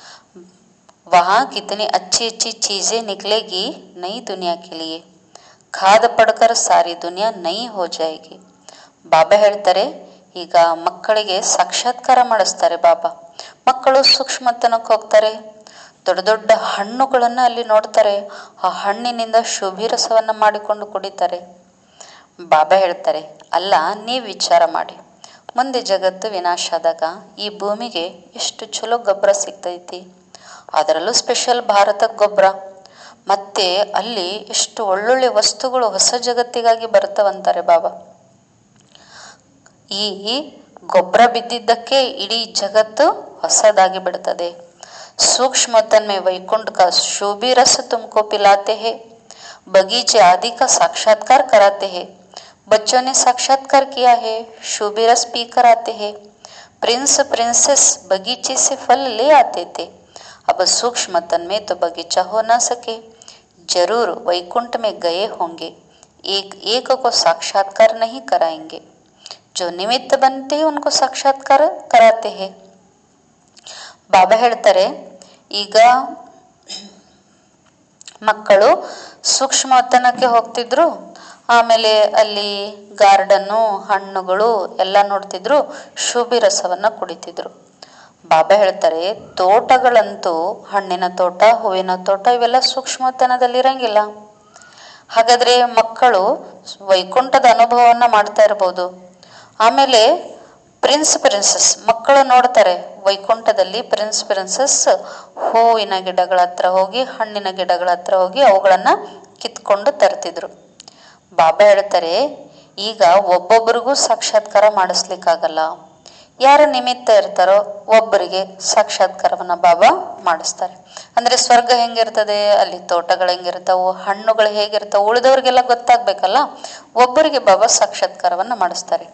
वहाँ कितनी अच्छी अच्छी चीज़ें निकलेगी नई दुनिया के लिए, खाद पड़कर सारी दुनिया नई हो जाएगी. ಬಾಬಾ ಹೇಳ್ತಾರೆ, ಈಗ ಮಕ್ಕಳಿಗೆ ಸಾಕ್ಷಾತ್ಕಾರ ಮಾಡಿಸ್ತಾರೆ ಬಾಬಾ. ಮಕ್ಕಳು ಸೂಕ್ಷ್ಮತನಕ್ಕೆ ಹೋಗ್ತಾರೆ, ದೊಡ್ಡ ದೊಡ್ಡ ಹಣ್ಣುಗಳನ್ನು ಅಲ್ಲಿ ನೋಡ್ತಾರೆ, ಆ ಹಣ್ಣಿನಿಂದ ಶುಭಿರಸವನ್ನು ಮಾಡಿಕೊಂಡು ಕುಡಿತಾರೆ. ಬಾಬಾ ಹೇಳ್ತಾರೆ, ಅಲ್ಲ, ನೀವು ವಿಚಾರ ಮಾಡಿ, ಮುಂದೆ ಜಗತ್ತು ವಿನಾಶ ಆದಾಗ ಈ ಭೂಮಿಗೆ ಎಷ್ಟು ಚಲೋ ಗೊಬ್ಬರ ಸಿಗ್ತೈತಿ. ಅದರಲ್ಲೂ ಸ್ಪೆಷಲ್ ಭಾರತಕ್ಕೆ ಗೊಬ್ಬರ. ಮತ್ತೆ ಅಲ್ಲಿ ಎಷ್ಟು ಒಳ್ಳೊಳ್ಳೆ ವಸ್ತುಗಳು ಹೊಸ ಜಗತ್ತಿಗಾಗಿ ಬರ್ತವಂತಾರೆ ಬಾಬಾ. ಈ ಗೊಬ್ಬರ ಬಿದ್ದಿದ್ದಕ್ಕೆ ಇಡೀ ಜಗತ್ತು ಹೊಸದಾಗಿ ಬಿಡ್ತದೆ. सूक्ष्म तन में वैकुंठ का शोभी रस तुमको पिलाते हैं, बगीचे आदि का साक्षात्कार कराते हैं. बच्चों ने साक्षात्कार किया है, शोभी रस पीकर आते हैं. प्रिंस प्रिंसेस बगीचे से फल ले आते थे. अब सूक्ष्म तन में तो बगीचा हो ना सके, जरूर वैकुंठ में गए होंगे. एक एक को साक्षात्कार नहीं कराएंगे, जो निमित्त बनते हैं उनको साक्षात्कार कराते हैं. ಬಾಬಾ ಹೇಳ್ತಾರೆ, ಈಗ ಮಕ್ಕಳು ಸೂಕ್ಷ್ಮತನಕ್ಕೆ ಹೋಗ್ತಿದ್ರು, ಆಮೇಲೆ ಅಲ್ಲಿ ಗಾರ್ಡನ್ನು, ಹಣ್ಣುಗಳು ಎಲ್ಲ ನೋಡ್ತಿದ್ರು, ಶುಭಿ ರಸವನ್ನ ಕುಡಿತಿದ್ರು. ಬಾಬಾ ಹೇಳ್ತಾರೆ, ತೋಟಗಳಂತೂ ಹಣ್ಣಿನ ತೋಟ, ಹೂವಿನ ತೋಟ ಇವೆಲ್ಲ ಸೂಕ್ಷ್ಮತನದಲ್ಲಿ ಇರಂಗಿಲ್ಲ. ಹಾಗಾದ್ರೆ ಮಕ್ಕಳು ವೈಕುಂಠದ ಅನುಭವವನ್ನ ಮಾಡ್ತಾ ಇರ್ಬೋದು. ಆಮೇಲೆ ಪ್ರಿನ್ಸಸ್ ಮಕ್ಕಳು ನೋಡ್ತಾರೆ ವೈಕುಂಠದಲ್ಲಿ ಪ್ರಿನ್ಸಸ್ ಹೂವಿನ ಗಿಡಗಳ ಹತ್ರ ಹೋಗಿ, ಹಣ್ಣಿನ ಗಿಡಗಳ ಹತ್ರ ಹೋಗಿ ಅವುಗಳನ್ನ ಕಿತ್ಕೊಂಡು ತರ್ತಿದ್ರು. ಬಾಬಾ ಹೇಳ್ತಾರೆ, ಈಗ ಒಬ್ಬೊಬ್ಬರಿಗೂ ಸಾಕ್ಷಾತ್ಕಾರ ಮಾಡಿಸ್ಲಿಕ್ಕಾಗಲ್ಲ. ಯಾರು ನಿಮಿತ್ತ ಇರ್ತಾರೋ ಒಬ್ಬರಿಗೆ ಸಾಕ್ಷಾತ್ಕಾರವನ್ನ ಬಾಬಾ ಮಾಡಿಸ್ತಾರೆ. ಅಂದ್ರೆ ಸ್ವರ್ಗ ಹೆಂಗಿರ್ತದೆ, ಅಲ್ಲಿ ತೋಟಗಳು ಹೆಂಗಿರ್ತಾವು, ಹಣ್ಣುಗಳು ಹೇಗಿರ್ತಾವ, ಉಳಿದವ್ರಿಗೆಲ್ಲ ಗೊತ್ತಾಗ್ಬೇಕಲ್ಲ. ಒಬ್ಬರಿಗೆ ಬಾಬಾ ಸಾಕ್ಷಾತ್ಕಾರವನ್ನ ಮಾಡಿಸ್ತಾರೆ.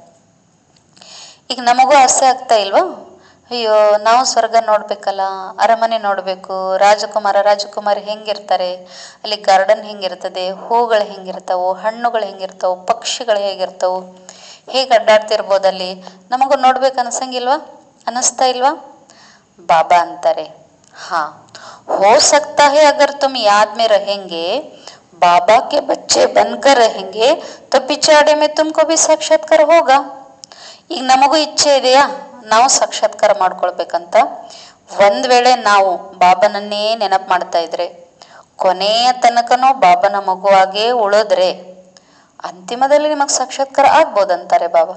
ಈಗ ನಮಗೂ ಆಸೆ ಆಗ್ತಾ ಇಲ್ವಾ, ಅಯ್ಯೋ ನಾವು ಸ್ವರ್ಗ ನೋಡ್ಬೇಕಲ್ಲ, ಅರಮನೆ ನೋಡ್ಬೇಕು, ರಾಜಕುಮಾರಿ ಹೆಂಗಿರ್ತಾರೆ, ಅಲ್ಲಿ ಗಾರ್ಡನ್ ಹೆಂಗಿರ್ತದೆ, ಹೂಗಳು ಹೆಂಗಿರ್ತಾವು, ಹಣ್ಣುಗಳು ಹೆಂಗಿರ್ತಾವು, ಪಕ್ಷಿಗಳು ಹೇಗಿರ್ತಾವು, ಹೇಗೆ ಅಡ್ಡಾಡ್ತಿರ್ಬೋದಲ್ಲಿ, ನಮಗೂ ನೋಡ್ಬೇಕು ಅನ್ಸಂಗಿಲ್ವಾ, ಅನ್ನಿಸ್ತಾ ಇಲ್ವಾ? ಬಾಬಾ ಅಂತಾರೆ, ಹಾ हो सकता है अगर तुम याद में रहेंगे, बाबा के बच्चे बनकर रहेंगे, तो पिछाड़े में तुमको भी साक्षात्कार होगा. ಈಗ ನಮಗೂ ಇಚ್ಛೆ ಇದೆಯಾ ನಾವು ಸಾಕ್ಷಾತ್ಕಾರ ಮಾಡ್ಕೊಳ್ಬೇಕಂತ. ಒಂದ್ ವೇಳೆ ನಾವು ಬಾಬನನ್ನೇ ನೆನಪು ಮಾಡ್ತಾ ಇದ್ರೆ, ಕೊನೆಯ ತನಕನೂ ಬಾಬನ ಮಗುವಾಗೇ ಉಳಿದ್ರೆ ಅಂತಿಮದಲ್ಲಿ ನಿಮಗ್ ಸಾಕ್ಷಾತ್ಕಾರ ಆಗ್ಬೋದಂತಾರೆ ಬಾಬಾ.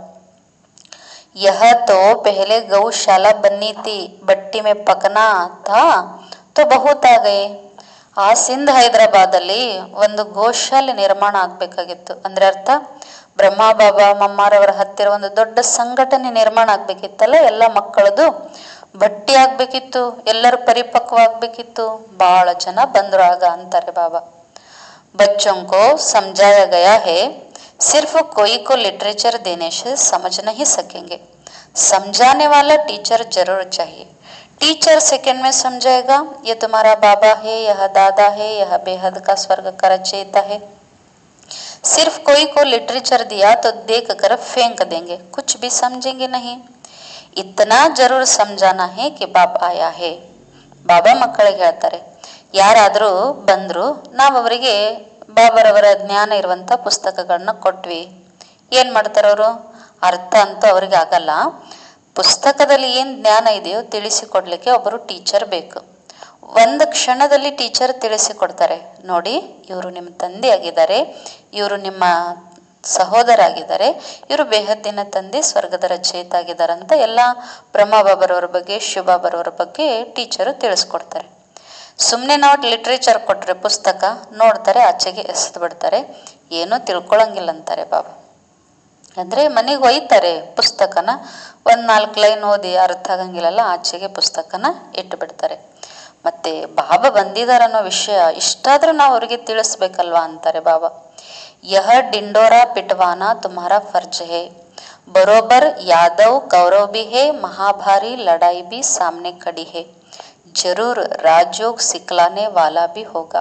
ಯಹ ತೋ ಪೆಹಲೆ ಗೌಶಾಲಾ ಬನ್ನಿ ತಿ, ಬಟ್ಟಿ ಮೇ ಪಕನಾ ಥಾ ತೋ ಬಹುತ್ ಆ ಗಯೆ. ಆ ಸಿಂಧ್ ಹೈದರಾಬಾದಲ್ಲಿ ಒಂದು ಗೋಶಾಲೆ ನಿರ್ಮಾಣ ಆಗ್ಬೇಕಾಗಿತ್ತು. ಅಂದ್ರೆ ಅರ್ಥ, ಬ್ರಹ್ಮ ಬಾಬಾ ಮಮ್ಮಾರವರ ಹತ್ತಿರ ಒಂದು ದೊಡ್ಡ ಸಂಘಟನೆ ನಿರ್ಮಾಣ ಆಗ್ಬೇಕಿತ್ತಲ್ಲ, ಎಲ್ಲ ಮಕ್ಕಳದು ಬಟ್ಟಿ ಆಗ್ಬೇಕಿತ್ತು, ಎಲ್ಲರೂ ಪರಿಪಕ್ವ ಆಗ್ಬೇಕಿತ್ತು. ಬಹಳ ಜನ ಬಂದ್ರು ಆಗ ಅಂತಾರೆ ಬಾಬಾ. बच्चों को समझाया गया है, सिर्फ कोई को लिटरेचर देने से समझ नहीं सकेंगे, समझाने वाला टीचर जरूर चाहिए. टीचर सेकंड में समझाएगा, ये तुम्हारा बाबा है, यह दादा है, यह बेहद का स्वर्ग का रचयिता है. सिर्फ कोई को लिटरेचर दिया तो देख कर फेंक देंगे, कुछ भी समझेंगे नहीं. इतना जरूर समझाना है कि बाप आया है. ಬಾಬಾ ಮಕ್ಕಳಿಗೆ ಹೇಳ್ತಾರೆ, ಯಾರಾದರೂ ಬಂದ್ರು, ನಾವು ಅವರಿಗೆ ಬಾಬರವರ ಜ್ಞಾನ ಇರುವಂತ ಪುಸ್ತಕಗಳನ್ನ ಕೊಟ್ವಿ, ಏನ್ ಮಾಡ್ತಾರ ಅವರು, ಅರ್ಥ ಅಂತೂ ಅವ್ರಿಗೆ ಆಗಲ್ಲ. ಪುಸ್ತಕದಲ್ಲಿ ಏನ್ ಜ್ಞಾನ ಇದೆಯೋ ತಿಳಿಸಿಕೊಡ್ಲಿಕ್ಕೆ ಒಬ್ಬರು ಟೀಚರ್ ಬೇಕು. ಒಂದು ಕ್ಷಣದಲ್ಲಿ ಟೀಚರ್ ತಿಳಿಸಿಕೊಡ್ತಾರೆ, ನೋಡಿ ಇವರು ನಿಮ್ಮ ತಂದೆ ಆಗಿದ್ದಾರೆ, ಇವರು ನಿಮ್ಮ ಸಹೋದರ ಆಗಿದ್ದಾರೆ, ಇವರು ಬೇಹದ್ದಿನ ತಂದೆ ಸ್ವರ್ಗದ ರಚಯಿತ ಆಗಿದ್ದಾರೆ ಅಂತ ಎಲ್ಲ ಬ್ರಹ್ಮ ಬಾಬರವರ ಬಗ್ಗೆ, ಶಿವಬಾಬರವರ ಬಗ್ಗೆ ಟೀಚರು ತಿಳಿಸ್ಕೊಡ್ತಾರೆ. ಸುಮ್ಮನೆ ನಾವು ಲಿಟ್ರೇಚರ್ ಕೊಟ್ರೆ ಪುಸ್ತಕ ನೋಡ್ತಾರೆ, ಆಚೆಗೆ ಎಸೆದು ಬಿಡ್ತಾರೆ, ಏನೂ ತಿಳ್ಕೊಳಂಗಿಲ್ಲ ಅಂತಾರೆ ಬಾಬಾ. ಅಂದ್ರೆ ಮನೆಗೆ ಒಯ್ತಾರೆ ಪುಸ್ತಕನ, 1-4 ಲೈನ್ ಓದಿ ಅರ್ಥ ಆಗಂಗಿಲ್ಲಲ್ಲ, ಆಚೆಗೆ ಪುಸ್ತಕನ ಇಟ್ಟು ಬಿಡ್ತಾರೆ. ಮತ್ತೆ ಬಾಬಾ ಬಂದಿದಾರನ್ನೋ ವಿಷಯ ಇಷ್ಟಾದ್ರೂ ನಾವು ಅವ್ರಿಗೆ ತಿಳಿಸ್ಬೇಕಲ್ವಾ ಅಂತಾರೆ ಬಾಬಾ. ಯಹ ಡಿಂಡೋರಾ ಪಿಟ್ವಾನಾ ತುಮ್ಹಾರಾ ಫರ್ಜ್ ಹೇ, ಬರೋಬರ್ ಯಾದವ್ ಕೌರವ್ ಬಿ ಹೇ, ಮಹಾಭಾರಿ ಲಡಾಯಿ ಬಿ ಸಾಮ್ನೆ ಖಡಿ ಹೇ, ಜರೂರ್ ರಾಜಯೋಗ್ ಸಿಕ್ಲಾನೆ ವಾಲಾ ಬಿ ಹೋಗ.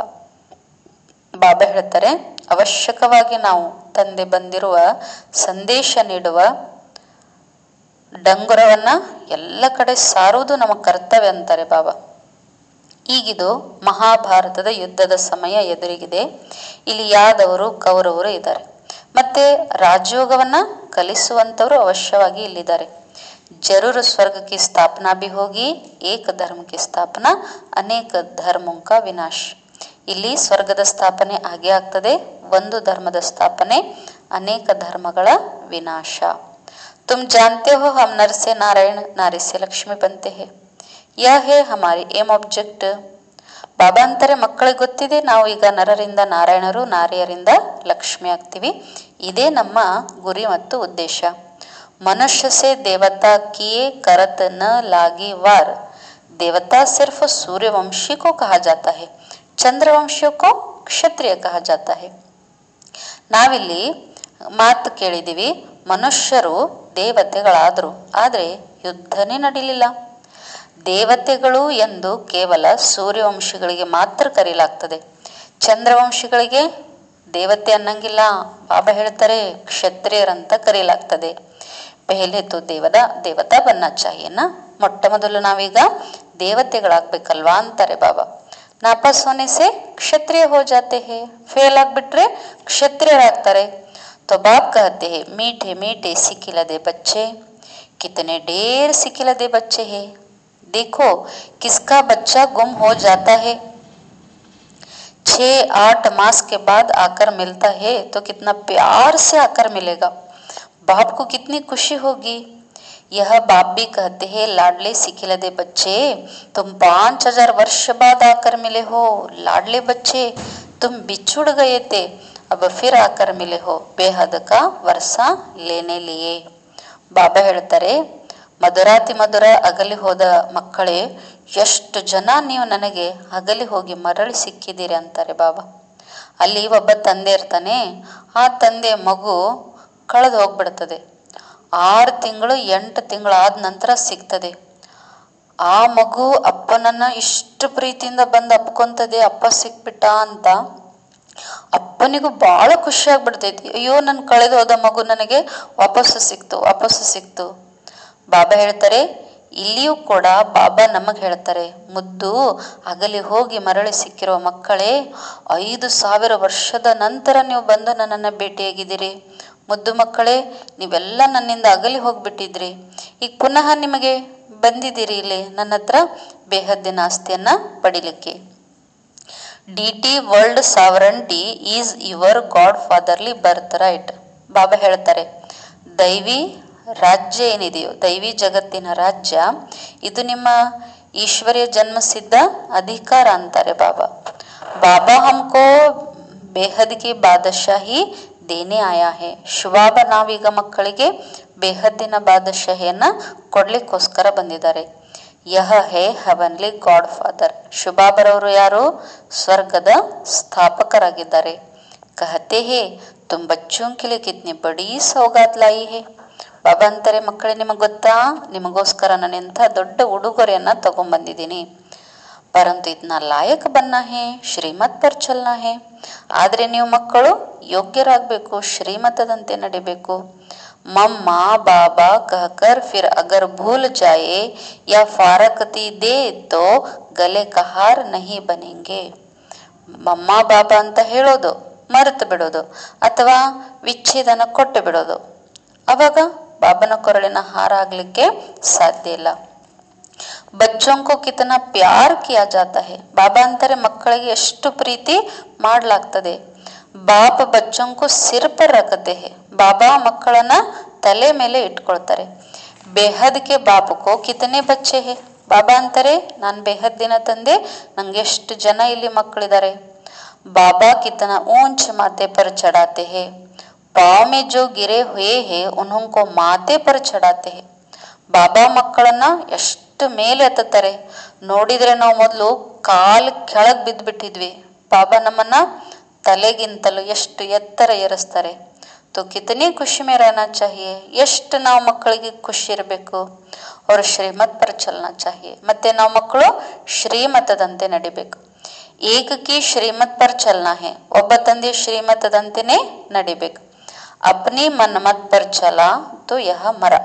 ಬಾಬಾ ಹೇಳ್ತಾರೆ, ಅವಶ್ಯಕವಾಗಿ ನಾವು ತಂದೆ ಬಂದಿರುವ ಸಂದೇಶ ನೀಡುವ ಡಂಗುರವನ್ನ ಎಲ್ಲ ಕಡೆ ಸಾರುವುದು ನಮ್ಮ ಕರ್ತವ್ಯ ಅಂತಾರೆ ಬಾಬಾ. ಈಗಿದು ಮಹಾಭಾರತದ ಯುದ್ಧದ ಸಮಯ ಎದುರಿಗಿದೆ. ಇಲ್ಲಿ ಯಾದವರು ಕೌರವರು ಇದ್ದಾರೆ, ಮತ್ತೆ ರಾಜಯೋಗವನ್ನ ಕಲಿಸುವಂತವರು ಅವಶ್ಯವಾಗಿ ಇಲ್ಲಿದ್ದಾರೆ. जरूर स्वर्ग की स्थापना भी होगी, एक धर्म की स्थापना अनेक धर्मों का विनाश. ಇಲ್ಲಿ ಸ್ವರ್ಗದ ಸ್ಥಾಪನೆ ಆಗೇ ಆಗ್ತದೆ, ಒಂದು ಧರ್ಮದ ಸ್ಥಾಪನೆ, ಅನೇಕ ಧರ್ಮಗಳ ವಿನಾಶ. तुम जानते हो हम नर से नारायण, नारी से लक्ष्मी बनते हैं, यह है हमारी एम ऑब्जेक्ट. ಬಾಬಾ ಅಂತಾರೆ ಮಕ್ಕಳಿಗೆ ಗೊತ್ತಿದೆ ನಾವು ಈಗ ನರರಿಂದ ನಾರಾಯಣರು, ನಾರಿಯರಿಂದ ಲಕ್ಷ್ಮಿ ಆಗ್ತೀವಿ. ಇದೇ ನಮ್ಮ ಗುರಿ ಮತ್ತು ಉದ್ದೇಶ. ಮನುಷ್ಯ ಸೆ ದೇವತಾ ಕಿಯೇ ಕರತ್ ನ ಲಾಗಿ ವಾರ್. देवता सिर्फ सूर्यवंशी को कहा जाता है, चंद्रवंशियों को ಕ್ಷತ್ರಿಯ कहा जाता है. ನಾವಿಲ್ಲಿ ಮಾತು ಕೇಳಿದ್ದೀವಿ, ಮನುಷ್ಯರು ದೇವತೆಗಳಾದರು, ಆದರೆ ಯುದ್ಧನೇ ನಡೀಲಿಲ್ಲ. ದೇವತೆಗಳು ಎಂದು ಕೇವಲ ಸೂರ್ಯವಂಶಿಗಳಿಗೆ ಮಾತ್ರ ಕರೆಯಲಾಗ್ತದೆ, ಚಂದ್ರವಂಶಿಗಳಿಗೆ ದೇವತೆ ಅನ್ನಂಗಿಲ್ಲ. ಬಾಬಾ ಹೇಳ್ತಾರೆ ಕ್ಷತ್ರಿಯರಂತ ಕರೆಯಲಾಗ್ತದೆ. ಪೆಹಲೆ ತೋ ದೇವತಾ ಬನ್ನ ಚಾಹಿಯೇನ, ಮೊಟ್ಟ ಮೊದಲು ನಾವೀಗ ದೇವತೆಗಳಾಗ್ಬೇಕಲ್ವಾ ಅಂತಾರೆ ಬಾಬಾ. ನಾಪಾಸ್ ಹೋನೆ ಸೆ ಕ್ಷತ್ರಿಯ ಹೋ ಜಾತೆ ಹೇ, ಫೇಲ್ ಆಗ್ಬಿಟ್ರೆ ಕ್ಷತ್ರಿಯರಾಗ್ತಾರೆ. तो बाप कहते हैं मीठे मीठे सिखिलदे बच्चे, कितने ढेर सिखिलदे बच्चे हैं. देखो किसका बच्चा गुम हो जाता है, 6-8 मास के बाद आकर मिलता है तो कितना प्यार से आकर मिलेगा. बाप को कितनी खुशी होगी. यह बाप भी कहते हैं लाडले सिखिलदे बच्चे, तुम 5000 वर्ष बाद आकर मिले हो. लाडले बच्चे, तुम बिछुड़ गए थे, अब फिर आकर मिले हो बेहद का वर्षा लेने लिए. ಬಾಬಾ ಹೇಳ್ತಾರೆ ಮಧುರಾತಿ ಮಧುರ ಅಗಲಿ ಹೋದ ಮಕ್ಕಳೇ, ಎಷ್ಟು ಜನ ನೀವು ನನಗೆ ಅಗಲಿ ಹೋಗಿ ಮರಳಿ ಸಿಕ್ಕಿದ್ದೀರಿ ಅಂತಾರೆ ಬಾಬಾ. ಅಲ್ಲಿ ಒಬ್ಬ ತಂದೆ ಇರ್ತಾನೆ, ಆ ತಂದೆ ಮಗು ಕಳೆದು ಹೋಗ್ಬಿಡ್ತದೆ. 6 ತಿಂಗಳು 8 ತಿಂಗಳು ಆದ ನಂತರ ಸಿಗ್ತದೆ. ಆ ಮಗು ಅಪ್ಪನನ್ನ ಇಷ್ಟು ಪ್ರೀತಿಯಿಂದ ಬಂದು ಅಪ್ಕೊಂತದೆ, ಅಪ್ಪ ಸಿಕ್ಬಿಟ್ಟ ಅಂತ. ಅಪ್ಪನಿಗೂ ಬಹಳ ಖುಷಿ ಆಗ್ಬಿಡ್ತೈತಿ, ಅಯ್ಯೋ ನನ್ ಕಳೆದು ಹೋದ ಮಗು ನನಗೆ ವಾಪಸ್ಸು ಸಿಕ್ತು. ಬಾಬಾ ಹೇಳ್ತಾರೆ ಇಲ್ಲಿಯೂ ಕೂಡ ಬಾಬಾ ನಮಗ್ ಹೇಳ್ತಾರೆ, ಮುದ್ದು ಅಗಲಿ ಹೋಗಿ ಮರಳಿ ಸಿಕ್ಕಿರುವ ಮಕ್ಕಳೇ, 5000 ವರ್ಷದ ನಂತರ ನೀವು ಬಂದು ನನ್ನನ್ನು ಭೇಟಿಯಾಗಿದ್ದೀರಿ. ಮುದ್ದು ಮಕ್ಕಳೇ, ನೀವೆಲ್ಲ ನನ್ನಿಂದ ಅಗಲಿ ಹೋಗ್ಬಿಟ್ಟಿದ್ರಿ, ಈಗ ಪುನಃ ನಿಮಗೆ ಬಂದಿದ್ದೀರಿ ಇಲ್ಲಿ ನನ್ನ ಹತ್ರ ಬೇಹದ್ದಿನ ಆಸ್ತಿಯನ್ನ ಪಡಿಲಿಕ್ಕೆ. DT world sovereignty is your God fatherly birth right. ಬಾಬಾ ಹೇಳ್ತಾರೆ ದೈವಿ ರಾಜ್ಯ ಏನಿದೆಯೋ, ದೈವಿ ಜಗತ್ತಿನ ರಾಜ್ಯ, ಇದು ನಿಮ್ಮ ಈಶ್ವರ್ಯ ಜನ್ಮಸಿದ್ಧ ಅಧಿಕಾರ ಅಂತಾರೆ ಬಾಬಾ. ಬಾಬಾ ಹಮ್ಕೋ ಬೇಹದ್ಗೆ ಬಾದಶಾಹಿ ದೇನೆ ಆಯಾ ಹೇ. ಶಿವಬಾಬಾ ನಾವೀಗ ಮಕ್ಕಳಿಗೆ ಬೇಹದ್ದಿನ ಬಾದಶಾಹಿಯನ್ನ ಕೊಡ್ಲಿಕ್ಕೋಸ್ಕರ ಬಂದಿದ್ದಾರೆ. ಯಹ ಹೇ ಹೆವನ್ಲಿ ಗಾಡ್ ಫಾದರ್. ಶಿವಬಾಬರವರು ಯಾರು? ಸ್ವರ್ಗದ ಸ್ಥಾಪಕರಾಗಿದ್ದಾರೆ. ಕಹತೆ ಹೇ ತುಮ್ ಬಚ್ಚೋಂ ಕೆ ಲಿಯೇ ಕಿತ್ನಿ ಬಡೀ ಸೌಗಾತ್ ಲಾಯಿ ಹೇ. ಬಾಬಾ ಅಂತಾರೆ ಮಕ್ಕಳೇ, ನಿಮಗೆ ಗೊತ್ತಾ, ನಿಮಗೋಸ್ಕರ ನಾನು ಎಂಥ ದೊಡ್ಡ ಉಡುಗೊರೆಯನ್ನ ತಗೊಂಡ್ಬಂದಿದ್ದೀನಿ. ಪರಂತು ಇದ್ನ ಲಾಯಕ್ ಬನ್ನ ಹೇ, ಶ್ರೀಮತ್ ಪರ್ ಚಲ್ನಾ ಹೇ. ಆದರೆ ನೀವು ಮಕ್ಕಳು ಯೋಗ್ಯರಾಗಬೇಕು, ಶ್ರೀಮತದಂತೆ ನಡಿಬೇಕು. मम्मा बाबा कहकर फिर अगर भूल जाए या फारकती दे तो गले का हार नहीं बनेंगे. ಮಮ್ಮಾ ಬಾಬಾ ಅಂತ ಹೇಳೋದು ಮರೆತು ಬಿಡೋದು ಅಥವಾ ವಿಚ್ಛೇದನ ಕೊಟ್ಟು ಬಿಡೋದು, ಅವಾಗ ಬಾಬನ ಕೊರಳಿನ ಹಾರ ಆಗ್ಲಿಕ್ಕೆ ಸಾಧ್ಯ ಇಲ್ಲ. ಬಚ್ಚೋಂ ಕೋ ಕಿತನಾ ಪ್ಯಾರ್ ಕಿಯಾ ಜಾತಾ ಹೈ. ಬಾಬಾ ಅಂತಾರೆ ಮಕ್ಕಳಿಗೆ ಎಷ್ಟು ಪ್ರೀತಿ ಮಾಡ್ಲಾಗ್ತದೆ. ಬಾಪ ಬಚ್ಚೋಂಕು ಸಿರ್ ಪರ್ ರಖತೆ ಹೇ. ಬಾಬಾ ಮಕ್ಕಳನ್ನ ತಲೆ ಮೇಲೆ ಇಟ್ಕೊಳ್ತಾರೆ. ಬೇಹದ್ಗೆ ಬಾಪಕೋ ಕಿತನೆ ಬಚ್ಚೆ ಹೇ. ಬಾಬಾ ಅಂತಾರೆ ನಾನು ಬೇಹದ್ದಿನ ತಂದೆ, ನಂಗೆ ಎಷ್ಟು ಜನ ಇಲ್ಲಿ ಮಕ್ಕಳಿದ್ದಾರೆ. ಬಾಬಾ ಕಿತನ ಊಂಚ್ ಮಾತೆ ಪರ್ ಚಢಾತೆ ಹೇ. ಪಾವ್ ಮೇ ಜೋ ಗಿರೆ ಹುಯೇ ಹೇ ಉನ್ಹೋಂಕೋ ಮಾತೆ ಪರ್ ಚಢಾತೆ ಹೇ. ಬಾಬಾ ಮಕ್ಕಳನ್ನ ಎಷ್ಟು ಮೇಲೆ ಎತ್ತುತ್ತಾರೆ. ನೋಡಿದ್ರೆ ನಾವು ಮೊದಲು ಕಾಲ್ ಕೆಳಗ್ ಬಿದ್ದ್ಬಿಟ್ಟಿದ್ವಿ, ಬಾಬಾ ನಮ್ಮನ್ನ ತಲೆಗಿಂತಲೂ ಎಷ್ಟು ಎತ್ತರ ಏರಿಸ್ತಾರೆ. तो कितनी खुशी में रहना चाहिए. ಎಷ್ಟು ನಾವು ಮಕ್ಕಳಿಗೆ ಖುಷಿ ಇರಬೇಕು. ಅವರು ಶ್ರೀಮತ್ ಪರ್ ಚಲನಾ ಚಾಹಿಯೆ. ಮತ್ತೆ ನಾವು ಮಕ್ಕಳು ಶ್ರೀಮತದಂತೆ ನಡಿಬೇಕು. ಏಕಕಿ ಶ್ರೀಮತ್ ಪರ್ ಚಲನಾ ಹೇ. ಒಬ್ಬ ತಂದೆ ಶ್ರೀಮತದಂತೆನೇ ನಡಿಬೇಕು. ಅಪ್ನಿ ಮನ್ಮತ್ ಪರ್ ಚಲ ತೋ ಯಹ ಮರ.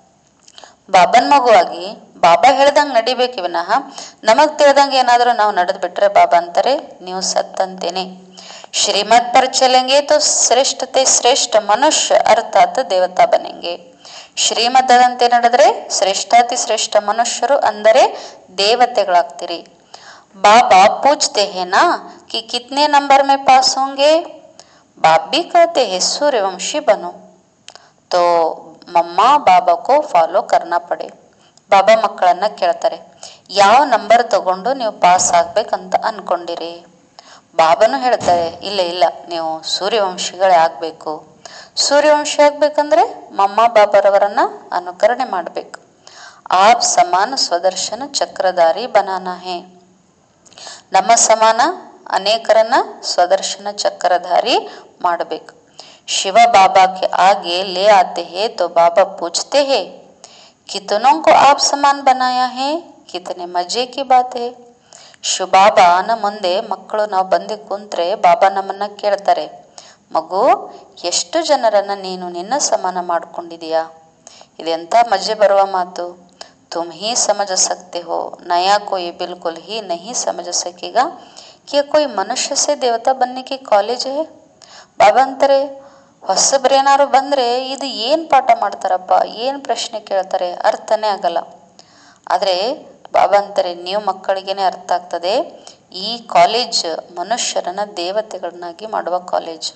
ಬಾಬನ್ ಮಗುವಾಗಿ ಬಾಬಾ ಹೇಳ್ದಂಗೆ ನಡಿಬೇಕು ವಿನಃ ನಮಗ್ ತಿಳಿದಂಗೆ ಏನಾದರೂ ನಾವು ನಡೆದು ಬಿಟ್ರೆ ಬಾಬಾ ಅಂತಾರೆ ನೀವು ಸತ್ತಂತೇನೆ. श्रीमत पर चलेंगे तो श्रेष्ठते श्रेष्ठ मनुष्य अर्थात देवता बनेंगे. ಶ್ರೀಮತದಂತೆ ನಡೆದ್ರೆ ಶ್ರೇಷ್ಠಾತಿ ಶ್ರೇಷ್ಠ ಮನುಷ್ಯರು ಅಂದರೆ ದೇವತೆಗಳಾಗ್ತೀರಿ. बाबा पूछते हैं ना कि कितने नंबर में पास होंगे. बाप भी कहते हैं सूर्यवंशी बनो. तो मम्मा बाबा को फॉलो करना पड़े. ಬಾಬಾ ಮಕ್ಕಳನ್ನ ಕೇಳ್ತಾರೆ, ಯಾವ ನಂಬರ್ ತಗೊಂಡು ನೀವು ಪಾಸ್ ಆಗ್ಬೇಕಂತ ಅನ್ಕೊಂಡಿರಿ? ಬಾಬಾನು ಹೇಳ್ತಾರೆ, ಇಲ್ಲ ಇಲ್ಲ, ನೀವು ಸೂರ್ಯವಂಶಿಗಳೇ ಆಗಬೇಕು. ಸೂರ್ಯವಂಶಿ ಆಗ್ಬೇಕಂದ್ರೆ ಮಮ್ಮ ಬಾಬಾರವರನ್ನ ಅನುಕರಣೆ ಮಾಡಬೇಕು. ಆಪ್ ಸಮಾನ ಸ್ವದರ್ಶನ ಚಕ್ರಧಾರಿ ಬನಾನಾ ಹೇ. ನಮ್ಮ ಸಮಾನ ಅನೇಕರನ್ನ ಸ್ವದರ್ಶನ ಚಕ್ರಧಾರಿ ಮಾಡಬೇಕು. ಶಿವ ಬಾಬಾ के आगे ले आते हैं तो बाबा पूछते हैं, कितनों को आप समान बनाया है? कितने मजे की बात है. ಶಿವಬಾಬಾನ ಮುಂದೆ ಮಕ್ಕಳು ನಾವು ಬಂದು ಕುಂತ್ರೆ ಬಾಬಾ ನಮ್ಮನ್ನ ಕೇಳ್ತಾರೆ, ಮಗು, ಎಷ್ಟು ಜನರನ್ನ ನೀನು ನಿನ್ನ ಸಮಾನ ಮಾಡ್ಕೊಂಡಿದೀಯಾ? ಇದೆಂತ ಮಜೆ ಬರುವ ಮಾತು. तुम ही समझ सकते हो, नया कोई बिल्कुल ही नहीं समझ सकेगा कि कोई मनुष्य से देवता बनने की कॉलेज है. ಬಾಬಾ ಅಂತಾರೆ, ಹೊಸಬ್ರೇನಾರು ಬಂದ್ರೆ ಇದು ಏನ್ ಪಾಠ ಮಾಡ್ತಾರಪ್ಪ, ಏನ್ ಪ್ರಶ್ನೆ ಕೇಳ್ತಾರೆ, ಅರ್ಥನೇ ಆಗಲ್ಲ. ಆದ್ರೆ ಬಾಬಾ ಅಂತಾರೆ, ನೀವು ಮಕ್ಕಳಿಗೇನೆ ಅರ್ಥ ಆಗ್ತದೆ, ಈ ಕಾಲೇಜ್ ಮನುಷ್ಯರನ್ನ ದೇವತೆಗಳನ್ನಾಗಿ ಮಾಡುವ ಕಾಲೇಜ್.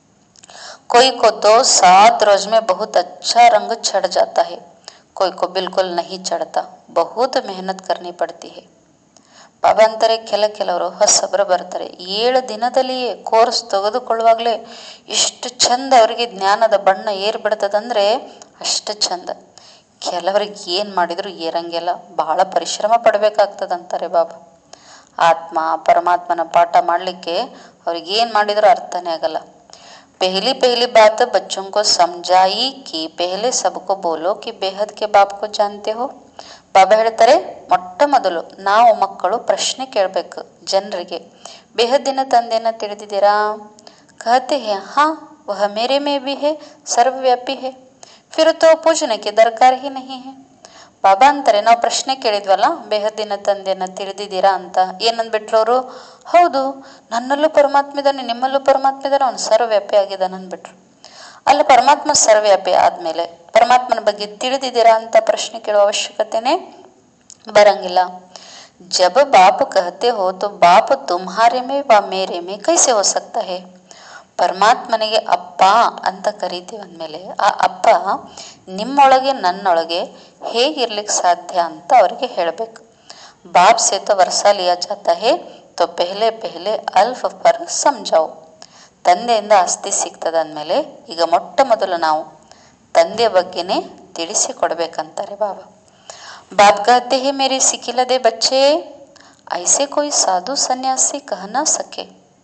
कोई को तो 7 रोज में बहुत अच्छा रंग चढ़ जाता है, कोई को बिल्कुल नहीं चढ़ता, बहुत मेहनत करनी पड़ती है. ಬಾಬಾ ಅಂತಾರೆ, ಕೆಲವರು ಹೊಸಬ್ರು ಬರ್ತಾರೆ, 7 ದಿನದಲ್ಲಿಯೇ ಕೋರ್ಸ್ ತೆಗೆದುಕೊಳ್ಳುವಾಗಲೇ ಎಷ್ಟು ಚಂದ ಅವರಿಗೆ ಜ್ಞಾನದ ಬಣ್ಣ ಏರ್ ಬಿಡ್ತದಂದ್ರೆ ಅಷ್ಟು ಚಂದ. ಕೆಲವರಿಗೆ ಏನು ಮಾಡಿದ್ರು ಏರಂಗಿಲ್ಲ, ಬಹಳ ಪರಿಶ್ರಮ ಪಡಬೇಕಾಗ್ತದಂತಾರೆ ಬಾಬಾ. ಆತ್ಮ ಪರಮಾತ್ಮನ ಪಾಠ ಮಾಡಲಿಕ್ಕೆ ಅವ್ರಿಗೆ ಏನು ಮಾಡಿದ್ರು ಅರ್ಥನೇ ಆಗಲ್ಲ. पहली बात बच्चों को समझाई कि पहले सबको बोलो कि बेहद के बाप को जानते हो. ಬಾಬಾ ಹೇಳ್ತಾರೆ, ಮೊಟ್ಟ ಮೊದಲು ನಾವು ಮಕ್ಕಳು ಪ್ರಶ್ನೆ ಕೇಳಬೇಕು ಜನರಿಗೆ, ಬೇಹದ್ದಿನ ತಂದೆಯನ್ನ ತಿಳಿದಿದ್ದೀರಾ? कहते हैं हाँ, वह मेरे में भी है, सर्वव्यापी है, फिर तो पूछने की दरकार ही नहीं है. ಬಾಬಾ ಅಂತಾರೆ, ನಾವು ಪ್ರಶ್ನೆ ಕೇಳಿದ್ವಲ್ಲ, ಬೇಹದ್ದಿನ ತಂದೆಯನ್ನ ತಿಳಿದಿದ್ದೀರಾ ಅಂತ. ಏನಂದ್ಬಿಟ್ರು ಅವರು? ಹೌದು, ನನ್ನಲ್ಲೂ ಪರಮಾತ್ಮ ಇದ್ದಾನೆ, ನಿಮ್ಮಲ್ಲೂ ಪರಮಾತ್ಮ ಇದ್ದಾನೆ, ಅವನು ಸರ್ವವ್ಯಾಪಿ ಆಗಿದ್ದಾನೆ ಅಂದ್ಬಿಟ್ರು. ಅಲ್ಲ, ಪರಮಾತ್ಮ ಸರ್ವವ್ಯಾಪಿ ಆದ್ಮೇಲೆ ಪರಮಾತ್ಮನ ಬಗ್ಗೆ ತಿಳಿದಿದ್ದೀರಾ ಅಂತ ಪ್ರಶ್ನೆ ಕೇಳುವ ಅವಶ್ಯಕತೆನೇ ಬರಂಗಿಲ್ಲ. ಜಬ್ ಬಾಪ್ ಕಹತೆ ಹೋ ತೋ ಬಾಪ್ ತುಮ್ಹಾರೆ ಮೇ ವಾ ಮೇರೆ ಮೇ ಕೈಸೆ ಹೋ ಸಕ್ತಾ ಹೇ. ಪರಮಾತ್ಮನಿಗೆ ಅಪ್ಪ ಅಂತ ಕರಿತೀವಿ ಅಂದಮೇಲೆ ಆ ಅಪ್ಪ ನಿಮ್ಮೊಳಗೆ ನನ್ನೊಳಗೆ ಹೇಗಿರ್ಲಿಕ್ಕೆ ಸಾಧ್ಯ ಅಂತ ಅವರಿಗೆ ಹೇಳಬೇಕು. ಬಾಪ್ ಸೆ ತೋ ವರ್ಸಾ ಲಿಯಾ ಜಾತಾ ಹೇ ತೋ ಪೆಹ್ಲೆ ಅಲ್ಫ್ ಪರ್ ಸಮಜಾओ. ತಂದೆಯಿಂದ ಆಸ್ತಿ ಸಿಗ್ತದ ಅಂದಮೇಲೆ ಈಗ ಮೊಟ್ಟ ಮೊದಲು ನಾವು ತಂದೆಯ ಬಗ್ಗೆನೇ ತಿಳಿಸಿ ಕೊಡ್ಬೇಕಂತಾರೆ ಬಾಬಾ. ಬಾಪ್ ಕಹತೆ ಹೇ, ಮೇರೆ ಸಿಕ್ಕಿಲ್ಲದೆ ಬಚ್ಚೆ, ಐಸೆ कोई साधु सन्यासी कह ना सके.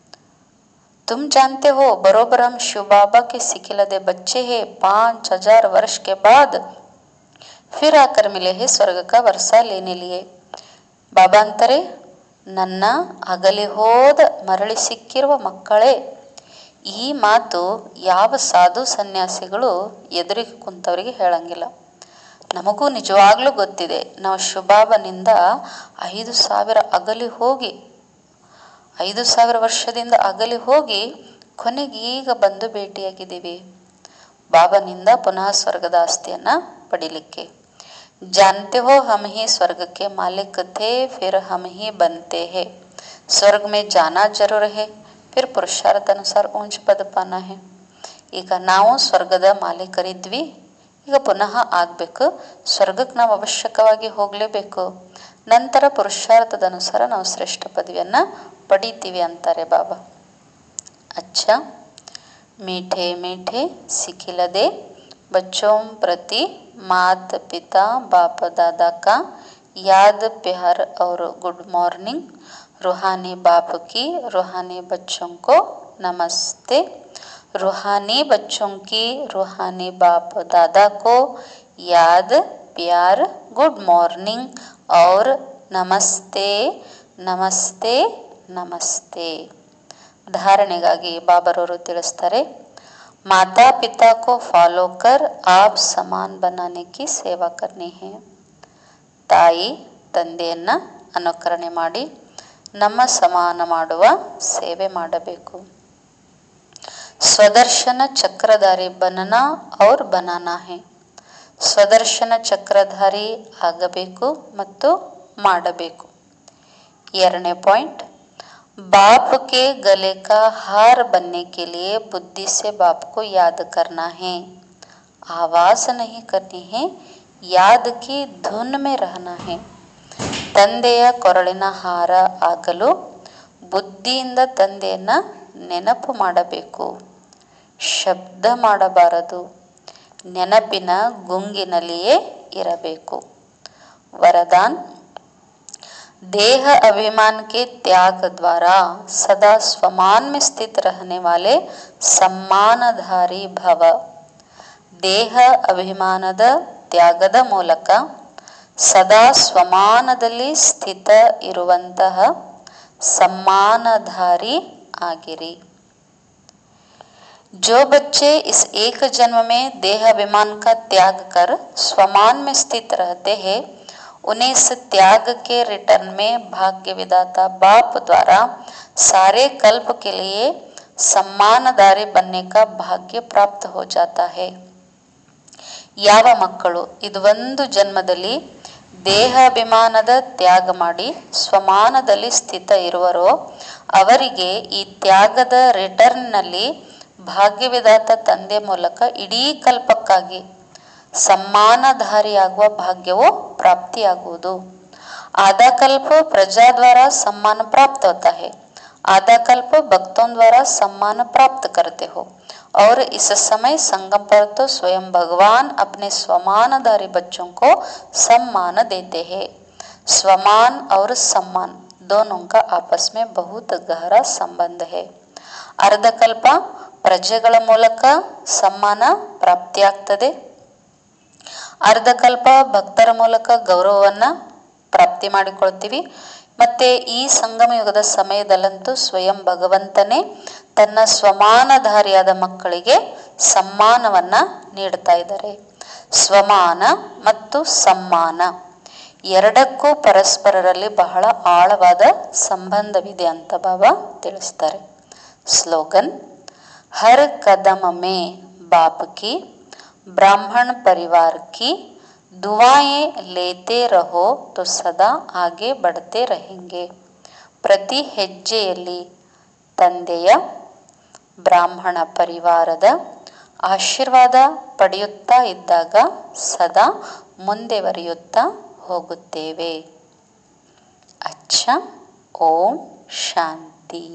तुम जानते हो बरोबर हम शिव बाबा के सिखिलदे बच्चे हैं. 5000 वर्ष के बाद फिर आकर मिले हैं स्वर्ग का वर्षा लेने लिए. ಬಾಬಾ ಅಂತಾರೆ, ನನ್ನ ಅಗಲಿ ಹೋದ ಮರಳಿ ಸಿಕ್ಕಿರುವ ಮಕ್ಕಳೇ, ಈ ಮಾತು ಯಾವ ಸಾಧು ಸನ್ಯಾಸಿಗಳು ಎದುರಿಗೆ ಕುಂತವರಿಗೆ ಹೇಳಂಗಿಲ್ಲ. ನಮಗೂ ನಿಜವಾಗ್ಲೂ ಗೊತ್ತಿದೆ, ನಾವು ಶಿವಬಾಬನಿಂದ 5000 ಅಗಲಿ ಹೋಗಿ 5000 ವರ್ಷದಿಂದ ಅಗಲಿ ಹೋಗಿ ಕೊನೆಗೆ ಈಗ ಬಂದು ಭೇಟಿಯಾಗಿದ್ದೀವಿ ಬಾಬನಿಂದ ಪುನಃ ಸ್ವರ್ಗದ ಆಸ್ತಿಯನ್ನ ಪಡಿಲಿಕ್ಕೆ. जानते हो हम ही स्वर्ग के मालिक थे, फिर हम ही बनते हैं. स्वर्ग में जाना जरूर है, फिर पुरुषार्थ अनुसार ऊंच पद पाना है. ಈಗ ನಾವು ಸ್ವರ್ಗದ ಮಾಲೀಕರಿದ್ವಿ, ಈಗ ಪುನಃ ಆಗಬೇಕು, ಸ್ವರ್ಗಕ್ಕೆ ನಾವು ಅವಶ್ಯಕವಾಗಿ ಹೋಗಲೇಬೇಕು, ನಂತರ ಪುರುಷಾರ್ಥದ ಅನುಸಾರ ನಾವು ಶ್ರೇಷ್ಠ ಪದವಿಯನ್ನು ಪಡಿತೀವಿ ಅಂತಾರೆ ಬಾಬಾ. अच्छा, मीठे मीठे सिखिलदे बच्चों प्रति मात पिता बाप दादा का याद प्यार और गुड मॉर्निंग. रूहानी बाप की रूहानी बच्चों को नमस्ते. रूहानी बच्चों की रूहानी बाप दादा को याद प्यार गुड मॉर्निंग और नमस्ते नमस्ते नमस्ते. धारणೆಗಾಗಿ ಬಾಬರವರು ತಿಳಿಸ್ತಾರೆ, माता पिता को फॉलो कर आप समान बनाने की सेवा करनी है. ತಾಯಿ ತಂದೆಯನ್ನ ಅನುಕರಣೆ ಮಾಡಿ ನಮ್ಮ ಸಮಾನ ಮಾಡುವ ಸೇವೆ ಮಾಡಬೇಕು. ಸ್ವದರ್ಶನ ಚಕ್ರಧಾರಿ बनना और बनाना है. ಸ್ವದರ್ಶನ ಚಕ್ರಧಾರಿ ಆಗಬೇಕು ಮತ್ತು ಮಾಡಬೇಕು. ಎರಡನೇ ಪಾಯಿಂಟ್, बाप के गले का हार बनने के लिए बुद्धि से बाप को याद करना है, आवाज नहीं करनी है, याद की धुन में रहना है. ತಂದೆಯ ಕೊರಳಿನ ಹಾರ ಆಗಲು ಬುದ್ಧಿಯಿಂದ ತಂದೆಯನ್ನ ನೆನಪು ಮಾಡಬೇಕು. ಶಬ್ದ ಮಾಡಬಾರದು. ನೆನಪಿನ ಗುಂಗಿನಲ್ಲಿಯೇ ಇರಬೇಕು. वरदान देह अभिमान के त्याग द्वारा सदा स्वमान में स्थित रहने वाले सम्मानधारी भव. ದೇಹ ಅಭಿಮಾನದ ತ್ಯಾಗದ ಮೂಲಕ ಸದಾ ಸ್ವಮಾನದಲ್ಲಿ ಸ್ಥಿತ ಇರುವಂತಹ सम्मानधारी ಆಗಿರಿ. जो बच्चे इस एक जन्म में देह अभिमान का त्याग कर स्वमान में स्थित रहते हैं, उन्हें इस त्याग के रिटर्न में भाग्य विधाता बाप द्वारा सारे कल्प के लिए सम्मानधारी बनने का भाग्य प्राप्त हो जाता है. ಯಾವ ಮಕ್ಕಳು ಇದು ಒಂದು ಜನ್ಮದಲ್ಲಿ ದೇಹ ಅಭಿಮಾನದ ತ್ಯಾಗ ಮಾಡಿ ಸ್ವಮಾನದಲ್ಲಿ ಸ್ಥಿತ ಇರುವರೋ ಅವರಿಗೆ ಈ ತ್ಯಾಗದ ರಿಟರ್ನ್ನಲ್ಲಿ ಭಾಗ್ಯವಿದಾತ ತಂದೆ ಮೂಲಕ ಇಡೀ ಕಲ್ಪಕ್ಕಾಗಿ सम्मानधारियाಗುವ भाग्यವು प्राप्तियाಗುವುದು. आधा कल्प प्रजा द्वारा सम्मान प्राप्त होता है, आधा कल्प भक्तों द्वारा सम्मान प्राप्त करते हो और इस समय संगम पर तो स्वयं भगवान अपने स्वमानधारी बच्चों को सम्मान देते हैं. स्वमान और सम्मान दोनों का आपस में बहुत गहरा संबंध है. अर्धकल्प ಪ್ರಜೆಗಳ ಮೂಲಕ ಸಮ್ಮಾನ ಪ್ರಾಪ್ತಿಯಾಗ್ತದೆ. ಅರ್ಧಕಲ್ಪ ಭಕ್ತರ ಮೂಲಕ ಗೌರವವನ್ನು ಪ್ರಾಪ್ತಿ ಮಾಡಿಕೊಳ್ತೀವಿ. ಮತ್ತೆ ಈ ಸಂಗಮ ಯುಗದ ಸಮಯದಲ್ಲಂತೂ ಸ್ವಯಂ ಭಗವಂತನೇ ತನ್ನ ಸ್ವಮಾನಧಾರಿಯಾದ ಮಕ್ಕಳಿಗೆ ಸಮ್ಮಾನವನ್ನು ನೀಡ್ತಾ ಇದ್ದಾರೆ. ಸ್ವಮಾನ ಮತ್ತು ಸಮ್ಮಾನ ಎರಡಕ್ಕೂ ಪರಸ್ಪರರಲ್ಲಿ ಬಹಳ ಆಳವಾದ ಸಂಬಂಧವಿದೆ ಅಂತ ಬಾಬಾ ತಿಳಿಸ್ತಾರೆ. ಸ್ಲೋಗನ್ हर कदम में बाप की ब्राह्मण परिवार की दुआएं लेते रहो तो सदा आगे बढ़ते रहेंगे. ಪ್ರತಿ ಹೆಜ್ಜೆಯಲ್ಲಿ ತಂದೆಯ ಬ್ರಾಹ್ಮಣ ಪರಿವಾರದ ಆಶೀರ್ವಾದ ಪಡೆಯುತ್ತಾ ಇದ್ದಾಗ ಸದಾ ಮುಂದೆವರಿಯುತ್ತಾ ಹೋಗುತ್ತೇವೆ. ಅಚ್ಚಾ. ಓಂ ಶಾಂತಿ.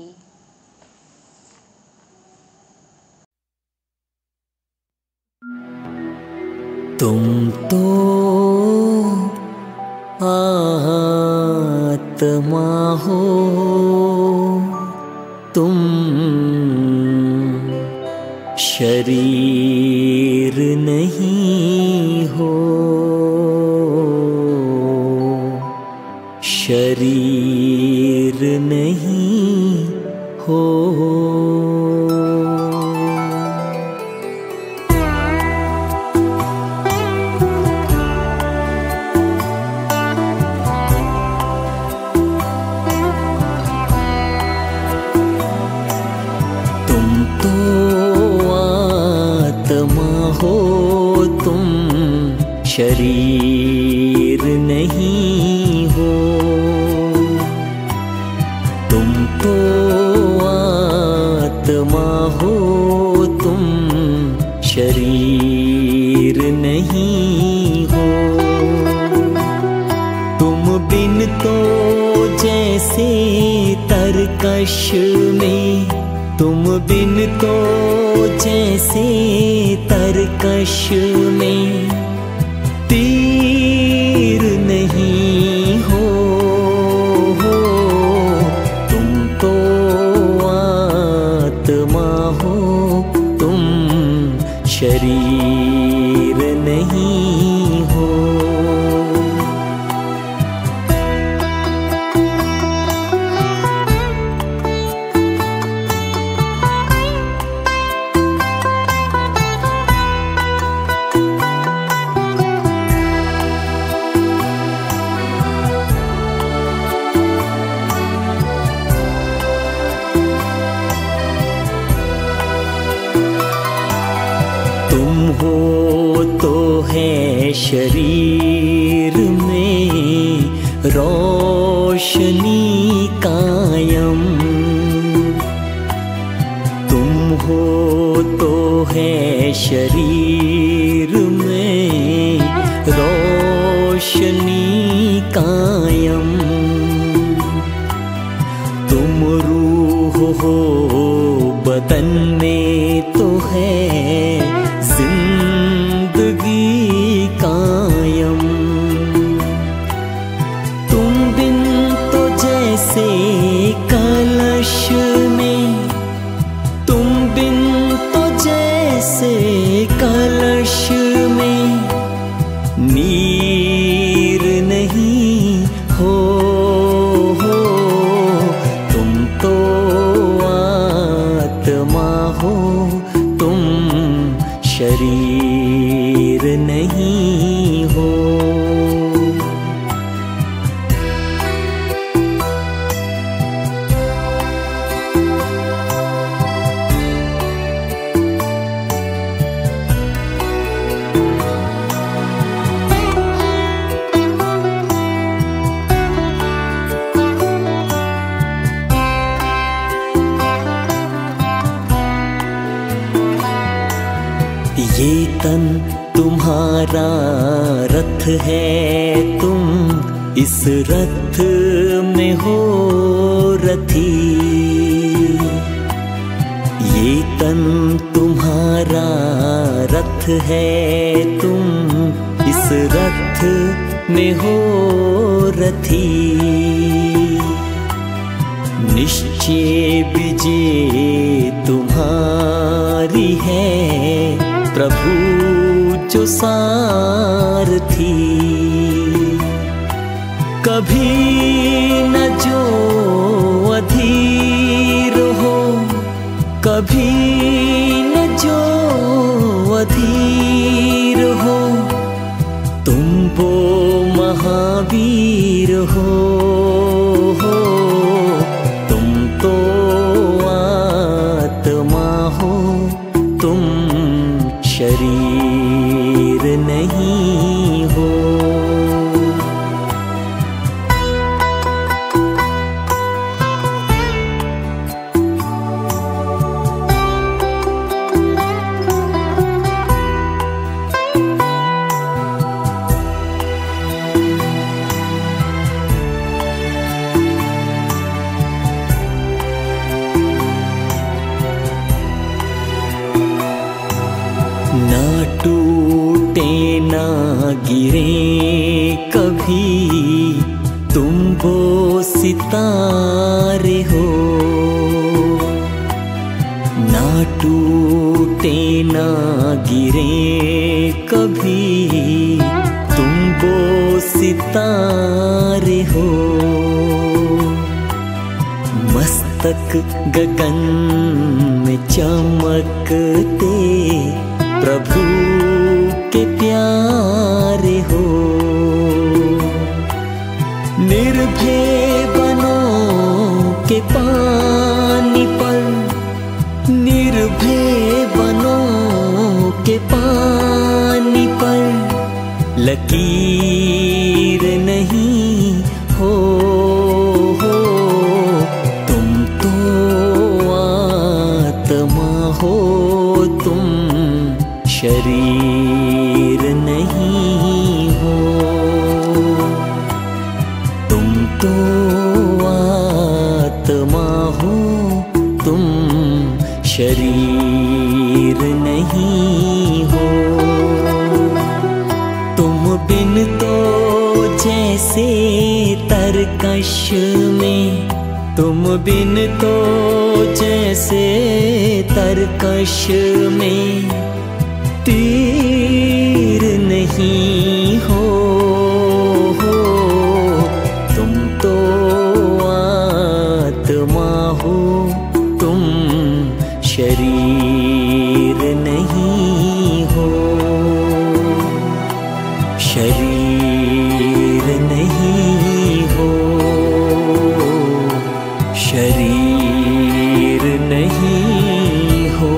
तुम तो आत्मा हो, तुम शरीर नहीं हो, शरीर नहीं हो. हो तुम शरीर नहीं हो, तुम तो आत्मा हो, तुम शरीर नहीं हो. तुम बिन तो जैसे तरकश में, तुम बिन तो जैसे तरकश में तीर नहीं हो. तुम तो आत्मा हो, तुम शरीर नहीं हो. हो तो है शरीर में रोशनी कायम, तुम हो तो है शरीर में रोशनी कायम। तुम रूह हो बदन में तो है जिंदगी कायम। तुम बिन तो जैसे कलश में, तुम बिन तो जैसे कलश में नीर नहीं हो। तुम तो आत्मा हो, तुम शरीर नहीं हो। ये तन तुम्हारा रथ है, तुम इस रथ में हो रथी। ये तन तुम्हारा रथ है, तुम इस रथ में हो रथी। निश्चय विजय तुम्हारी है, प्रभु जो सारथी। कभी न जो अधीर हो, कभी न जो अधीर हो, तुम वो महावीर हो। तुम तो आत्मा हो, तुम शरीर नहीं हो। ना टूटे ना गिरे कभी, तुम वो सितारे हो। ना टूटे ना गिरे कभी, तुम वो सितारे हो। मस्तक गगन में चमकते प्रभु के प्यारे हो। निर्भय बनो के पानी पर, निर्भय बनो के पानी पर लकीर नहीं हो। तुम तो आत्मा हो, तुम शरीर नहीं हो। तुम तो आत्मा हो, तुम शरीर नहीं हो। तुम बिन तो जैसे तरकश में, तुम बिन तो जैसे तरकश में तीर नहीं हो। तुम तो आत्मा हो, तुम शरीर नहीं हो। शरीर नहीं हो, शरीर नहीं हो।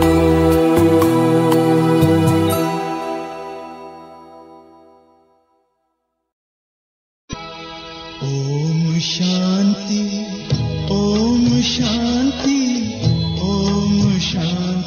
ओम शांति, ओम शांति, ओम शांति।